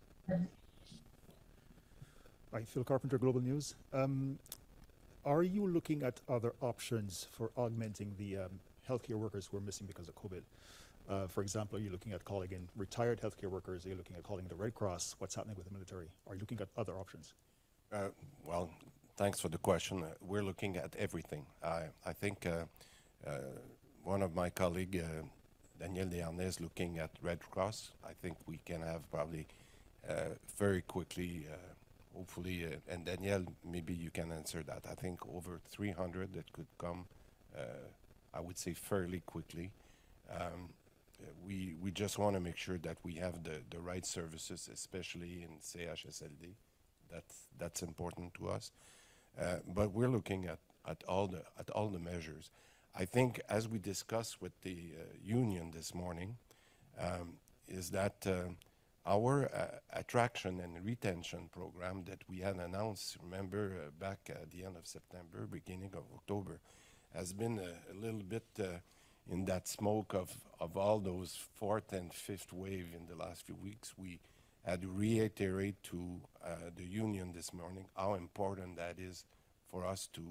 Hi, Phil Carpenter, Global News. Are you looking at other options for augmenting the healthcare workers who are missing because of COVID? For example, are you looking at calling in retired healthcare workers? Are you looking at calling the Red Cross? What's happening with the military? Are you looking at other options? Well, thanks for the question. We're looking at everything. I think one of my colleagues, Daniel Desharnais, is looking at Red Cross. I think we can have probably very quickly, hopefully, and Daniel, maybe you can answer that. I think over 300 that could come, I would say, fairly quickly. We just want to make sure that we have the right services, especially in CHSLD. That's important to us. But we're looking at all the measures. I think, as we discussed with the union this morning, is that our attraction and retention program that we had announced, remember, back at the end of September, beginning of October, has been a little bit in that smoke of all those fourth and fifth wave in the last few weeks. We had to reiterate to the union this morning how important that is for us to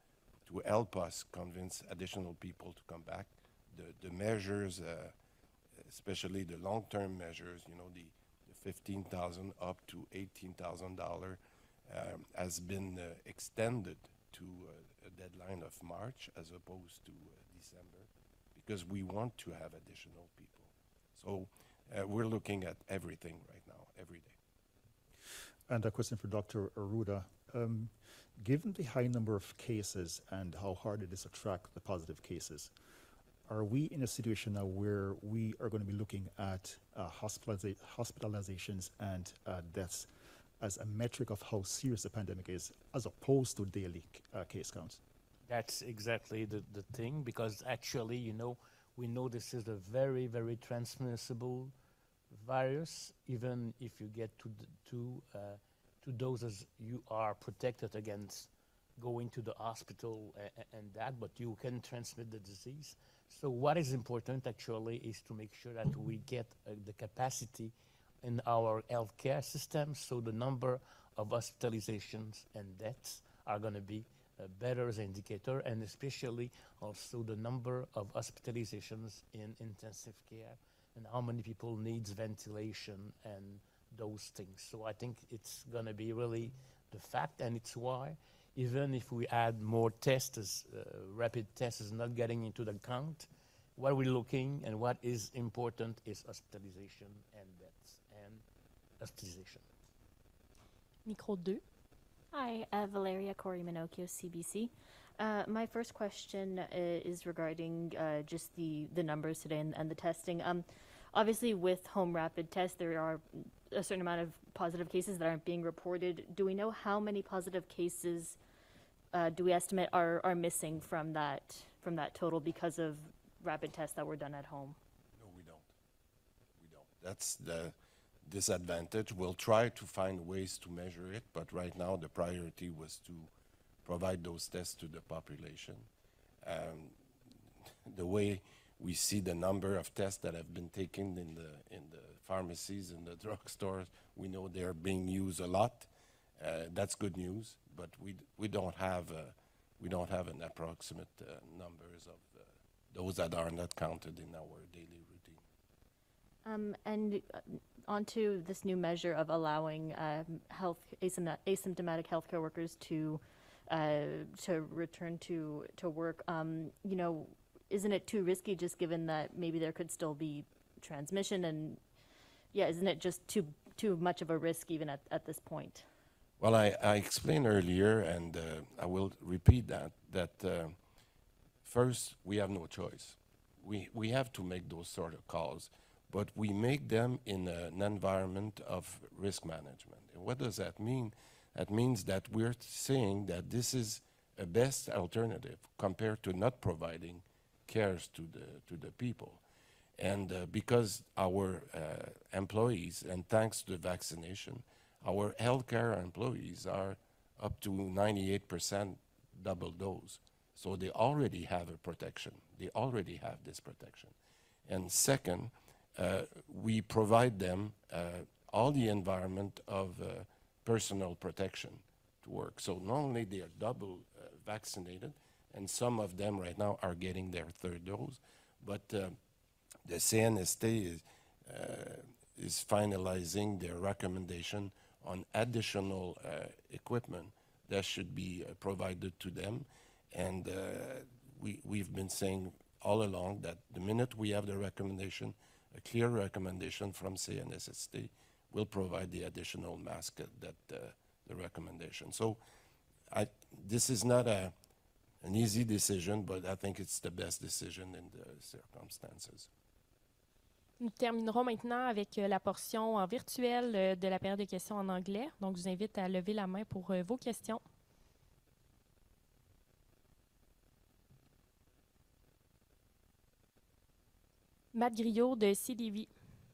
help us convince additional people to come back. The measures, especially the long-term measures, you know, the $15,000 up to $18,000 has been extended to a deadline of March as opposed to December, because we want to have additional people. So we're looking at everything right now, every day. And a question for Dr. Arruda. Given the high number of cases and how hard it is to track the positive cases, are we in a situation now where we are going to be looking at hospitalizations and deaths as a metric of how serious the pandemic is, as opposed to daily case counts? That's exactly the thing, because actually, you know, we know this is a very, very transmissible virus. Even if you get two doses, you are protected against going to the hospital and that, but you can transmit the disease. So what is important actually is to make sure that we get the capacity in our healthcare system, so the number of hospitalizations and deaths are going to be better as an indicator, and especially also the number of hospitalizations in intensive care and how many people needs ventilation and those things. So I think it's going to be really the fact, and it's why even if we add more tests, rapid tests is not getting into the count. What we're looking and what is important is hospitalization and deaths and hospitalization. Micro 2. Hi, Valeria Corey-Minocchio, CBC. My first question is regarding just the numbers today and the testing. Obviously, with home rapid tests, there are a certain amount of positive cases that aren't being reported. Do we know how many positive cases do we estimate are missing from that total because of rapid tests that were done at home? No, we don't. We don't. That's the disadvantage. We'll try to find ways to measure it, but right now the priority was to provide those tests to the population. The way We see the number of tests that have been taken in the pharmacies, in the drugstores. We know they're being used a lot. That's good news, but we don't have an approximate numbers of those that are not counted in our daily routine. And onto this new measure of allowing asymptomatic healthcare workers to return to work. You know, isn't it too risky, just given that maybe there could still be transmission, and isn't it just too much of a risk even at this point? Well, I explained earlier, and I will repeat that first, we have no choice. We have to make those sort of calls, but we make them in an environment of risk management. And what does that mean? That means that we're saying that this is a best alternative compared to not providing cares to the people. And because our employees, and thanks to the vaccination, our healthcare employees are up to 98% double dose. So they already have a protection. They already have this protection. And second, we provide them all the environment of personal protection to work. So not only they are double vaccinated, and some of them right now are getting their third dose, but the CNST is finalizing their recommendation on additional equipment that should be provided to them. And we've been saying all along that the minute we have the recommendation, a clear recommendation from CNSST, will provide the additional mask that the recommendation. So this is not an easy decision, but I think it's the best decision in the circumstances. Nous terminerons maintenant avec la portion en virtuel de la période de questions en anglais. Donc, je vous invite à lever la main pour vos questions. Matt Griot de CDV.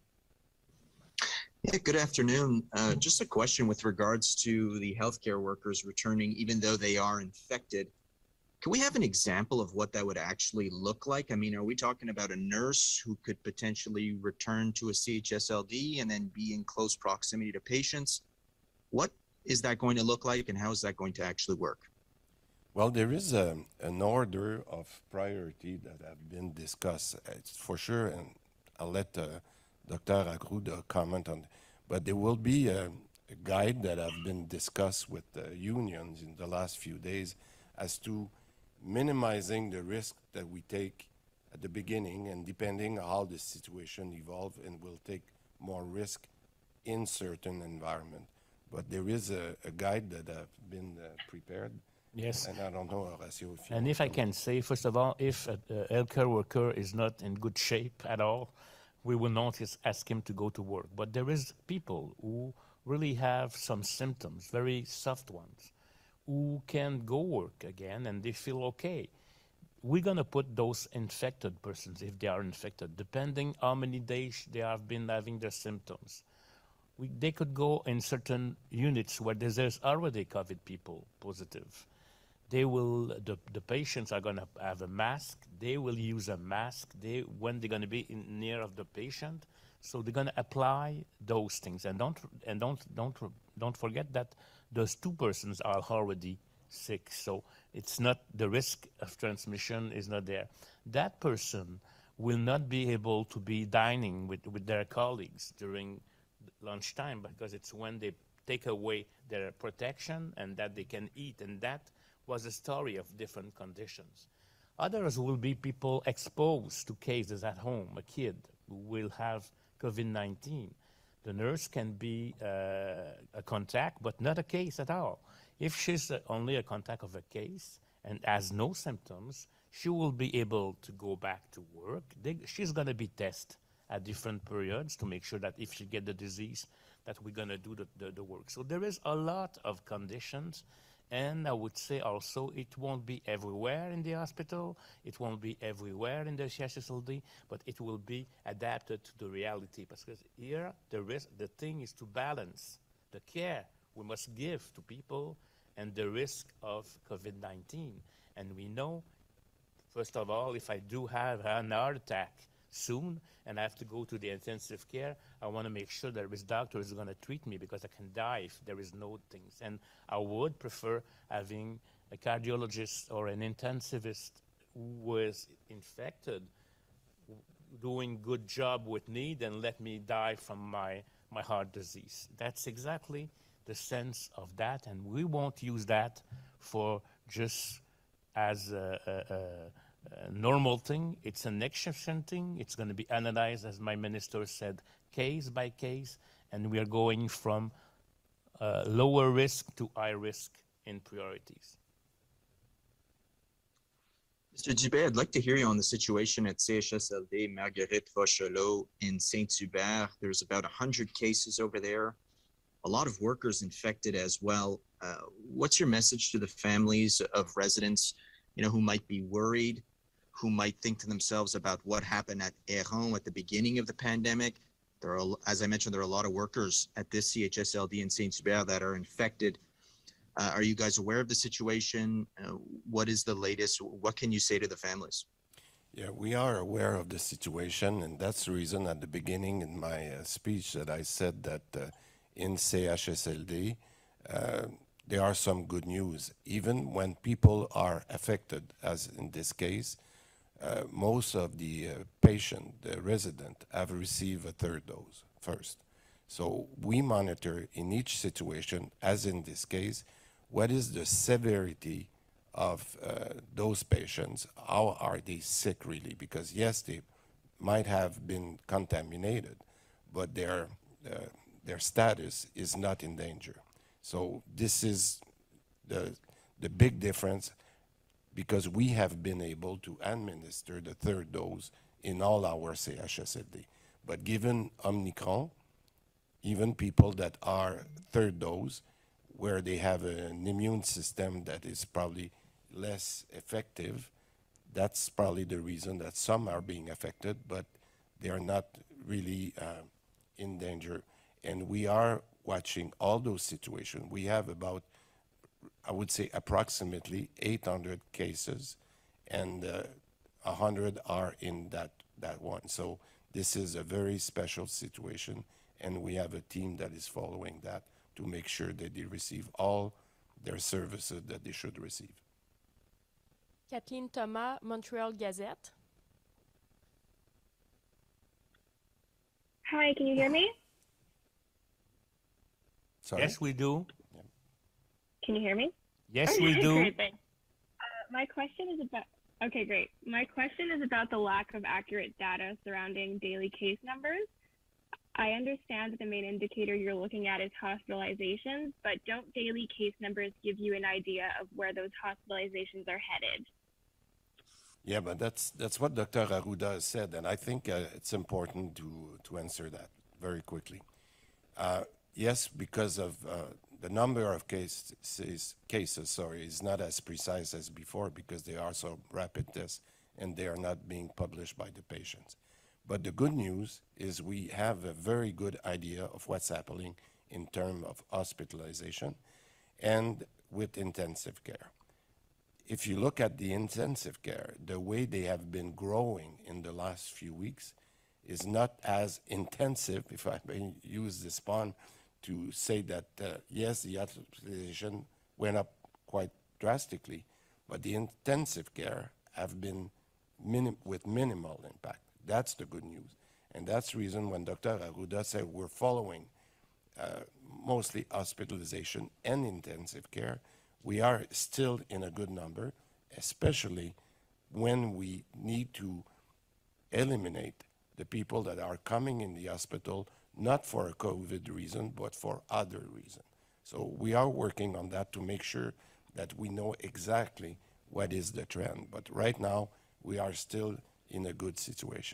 Yeah, good afternoon. Just a question with regards to the healthcare workers returning, even though they are infected. Can we have an example of what that would actually look like? I mean, are we talking about a nurse who could potentially return to a CHSLD and then be in close proximity to patients? What is that going to look like, and how is that going to actually work? Well, there is an order of priority that have been discussed, for sure, and I'll let Dr. Arruda comment on it. But there will be a guide that have been discussed with the unions in the last few days as to minimizing the risk that we take at the beginning, and depending on how the situation evolves, and we'll take more risk in certain environment. But there is a guide that have been prepared. Yes. And I don't know, Horacio, if you And if I can say, first of all, if a healthcare worker is not in good shape at all, we will not ask him to go to work. But there is people who really have some symptoms, very soft ones, who can go work again and they feel okay. We're going to put those infected persons, if they are infected, depending how many days they have been having their symptoms. They could go in certain units where there's already COVID people positive. They will, the patients are going to have a mask. They will use a mask when they're going to be near of the patient. So they're going to apply those things. And don't forget that those two persons are already sick. So it's not, the risk of transmission is not there. That person will not be able to be dining with their colleagues during lunchtime, because it's when they take away their protection and that they can eat. And that was a story of different conditions. Others will be people exposed to cases at home, a kid who will have COVID-19. The nurse can be a contact, but not a case at all. If she's only a contact of a case and has no symptoms, she will be able to go back to work. She's going to be tested at different periods to make sure that if she gets the disease, that we're going to do the work. So there is a lot of conditions. And I would say also it won't be everywhere in the hospital, it won't be everywhere in the CHSLD, but it will be adapted to the reality. Because here, the thing is to balance the care we must give to people and the risk of COVID-19. And we know First of all, if I do have an heart attack soon and I have to go to the intensive care, I want to make sure that this doctor is going to treat me because I can die if there is no things. And I would prefer having a cardiologist or an intensivist who was infected doing good job with me than let me die from my heart disease. That's exactly the sense of that, and we won't use that for just as a normal thing. It's an exception thing. It's going to be analyzed, as my minister said, case by case, and we are going from lower risk to high risk in priorities. Mr. Dubé, I'd like to hear you on the situation at CHSLD Marguerite Rochelot in Saint-Hubert. There's about 100 cases over there, a lot of workers infected as well. What's your message to the families of residents, who might be worried, who might think to themselves about what happened at Héron at the beginning of the pandemic? There are, as I mentioned, there are a lot of workers at this CHSLD in Saint-Hubert that are infected. Are you guys aware of the situation? What is the latest? What can you say to the families? Yeah, we are aware of the situation, and that's the reason at the beginning in my speech that I said that in CHSLD, there are some good news. Even when people are affected, as in this case, most of the patient, the resident, have received a third dose first. So we monitor in each situation, as in this case, what is the severity of those patients? How are they sick really? Because yes, they might have been contaminated, but their status is not in danger. So this is the big difference, because we have been able to administer the third dose in all our CHSLD. But given Omicron, even people that are third dose, where they have an immune system that is probably less effective, that's probably the reason that some are being affected, but they are not really in danger. And we are watching all those situations. We have about, I would say, approximately 800 cases, and 100 are in that one. So this is a very special situation, and we have a team that is following that to make sure that they receive all their services that they should receive. Kathleen Thomas, Montreal Gazette. Hi, can you hear me? Sorry? Yes, we do. Can you hear me? Yes, we do. Great, thanks. My question is about, okay, great. My question is about the lack of accurate data surrounding daily case numbers. I understand that the main indicator you're looking at is hospitalizations, but don't daily case numbers give you an idea of where those hospitalizations are headed? Yeah, but that's what Dr. Arruda said, and I think it's important to answer that very quickly. Yes, because of the number of cases is not as precise as before, because they are so rapid tests and they are not being published by the patients. But the good news is we have a very good idea of what's happening in terms of hospitalization and with intensive care. If you look at the intensive care, the way they have been growing in the last few weeks is not as intensive, if I may use this pun, to say that, yes, the hospitalization went up quite drastically, but the intensive care have been with minimal impact. That's the good news. And that's the reason when Dr. Arruda said we're following mostly hospitalization and intensive care, we are still in a good number, especially when we need to eliminate the people that are coming in the hospital, not for a COVID reason, but for other reasons. So we are working on that to make sure that we know exactly what is the trend. But right now, we are still in a good situation.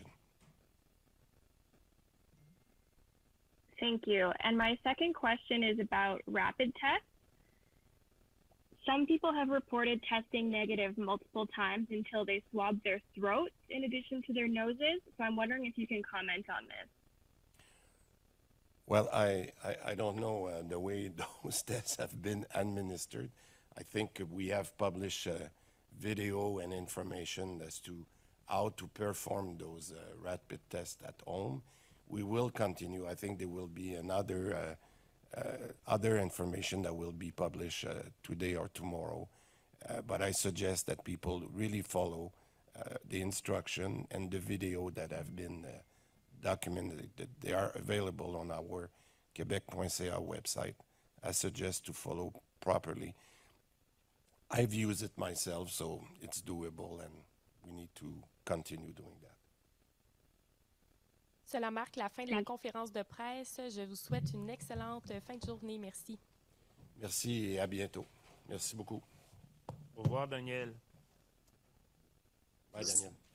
Thank you. And my second question is about rapid tests. Some people have reported testing negative multiple times until they swab their throats in addition to their noses. So I'm wondering if you can comment on this. Well, I don't know the way those tests have been administered. I think we have published video and information as to how to perform those rapid tests at home. We will continue. I think there will be another other information that will be published today or tomorrow. But I suggest that people really follow the instruction and the video that have been documented. They are available on our Quebec.ca website. I suggest to follow properly. I've used it myself, so it's doable, and we need to continue doing that. Cela marque la fin de la conférence de presse. Je vous souhaite une excellente fin de journée. Merci. Merci et à bientôt. Merci beaucoup. Au revoir, Daniel. Bye, Daniel.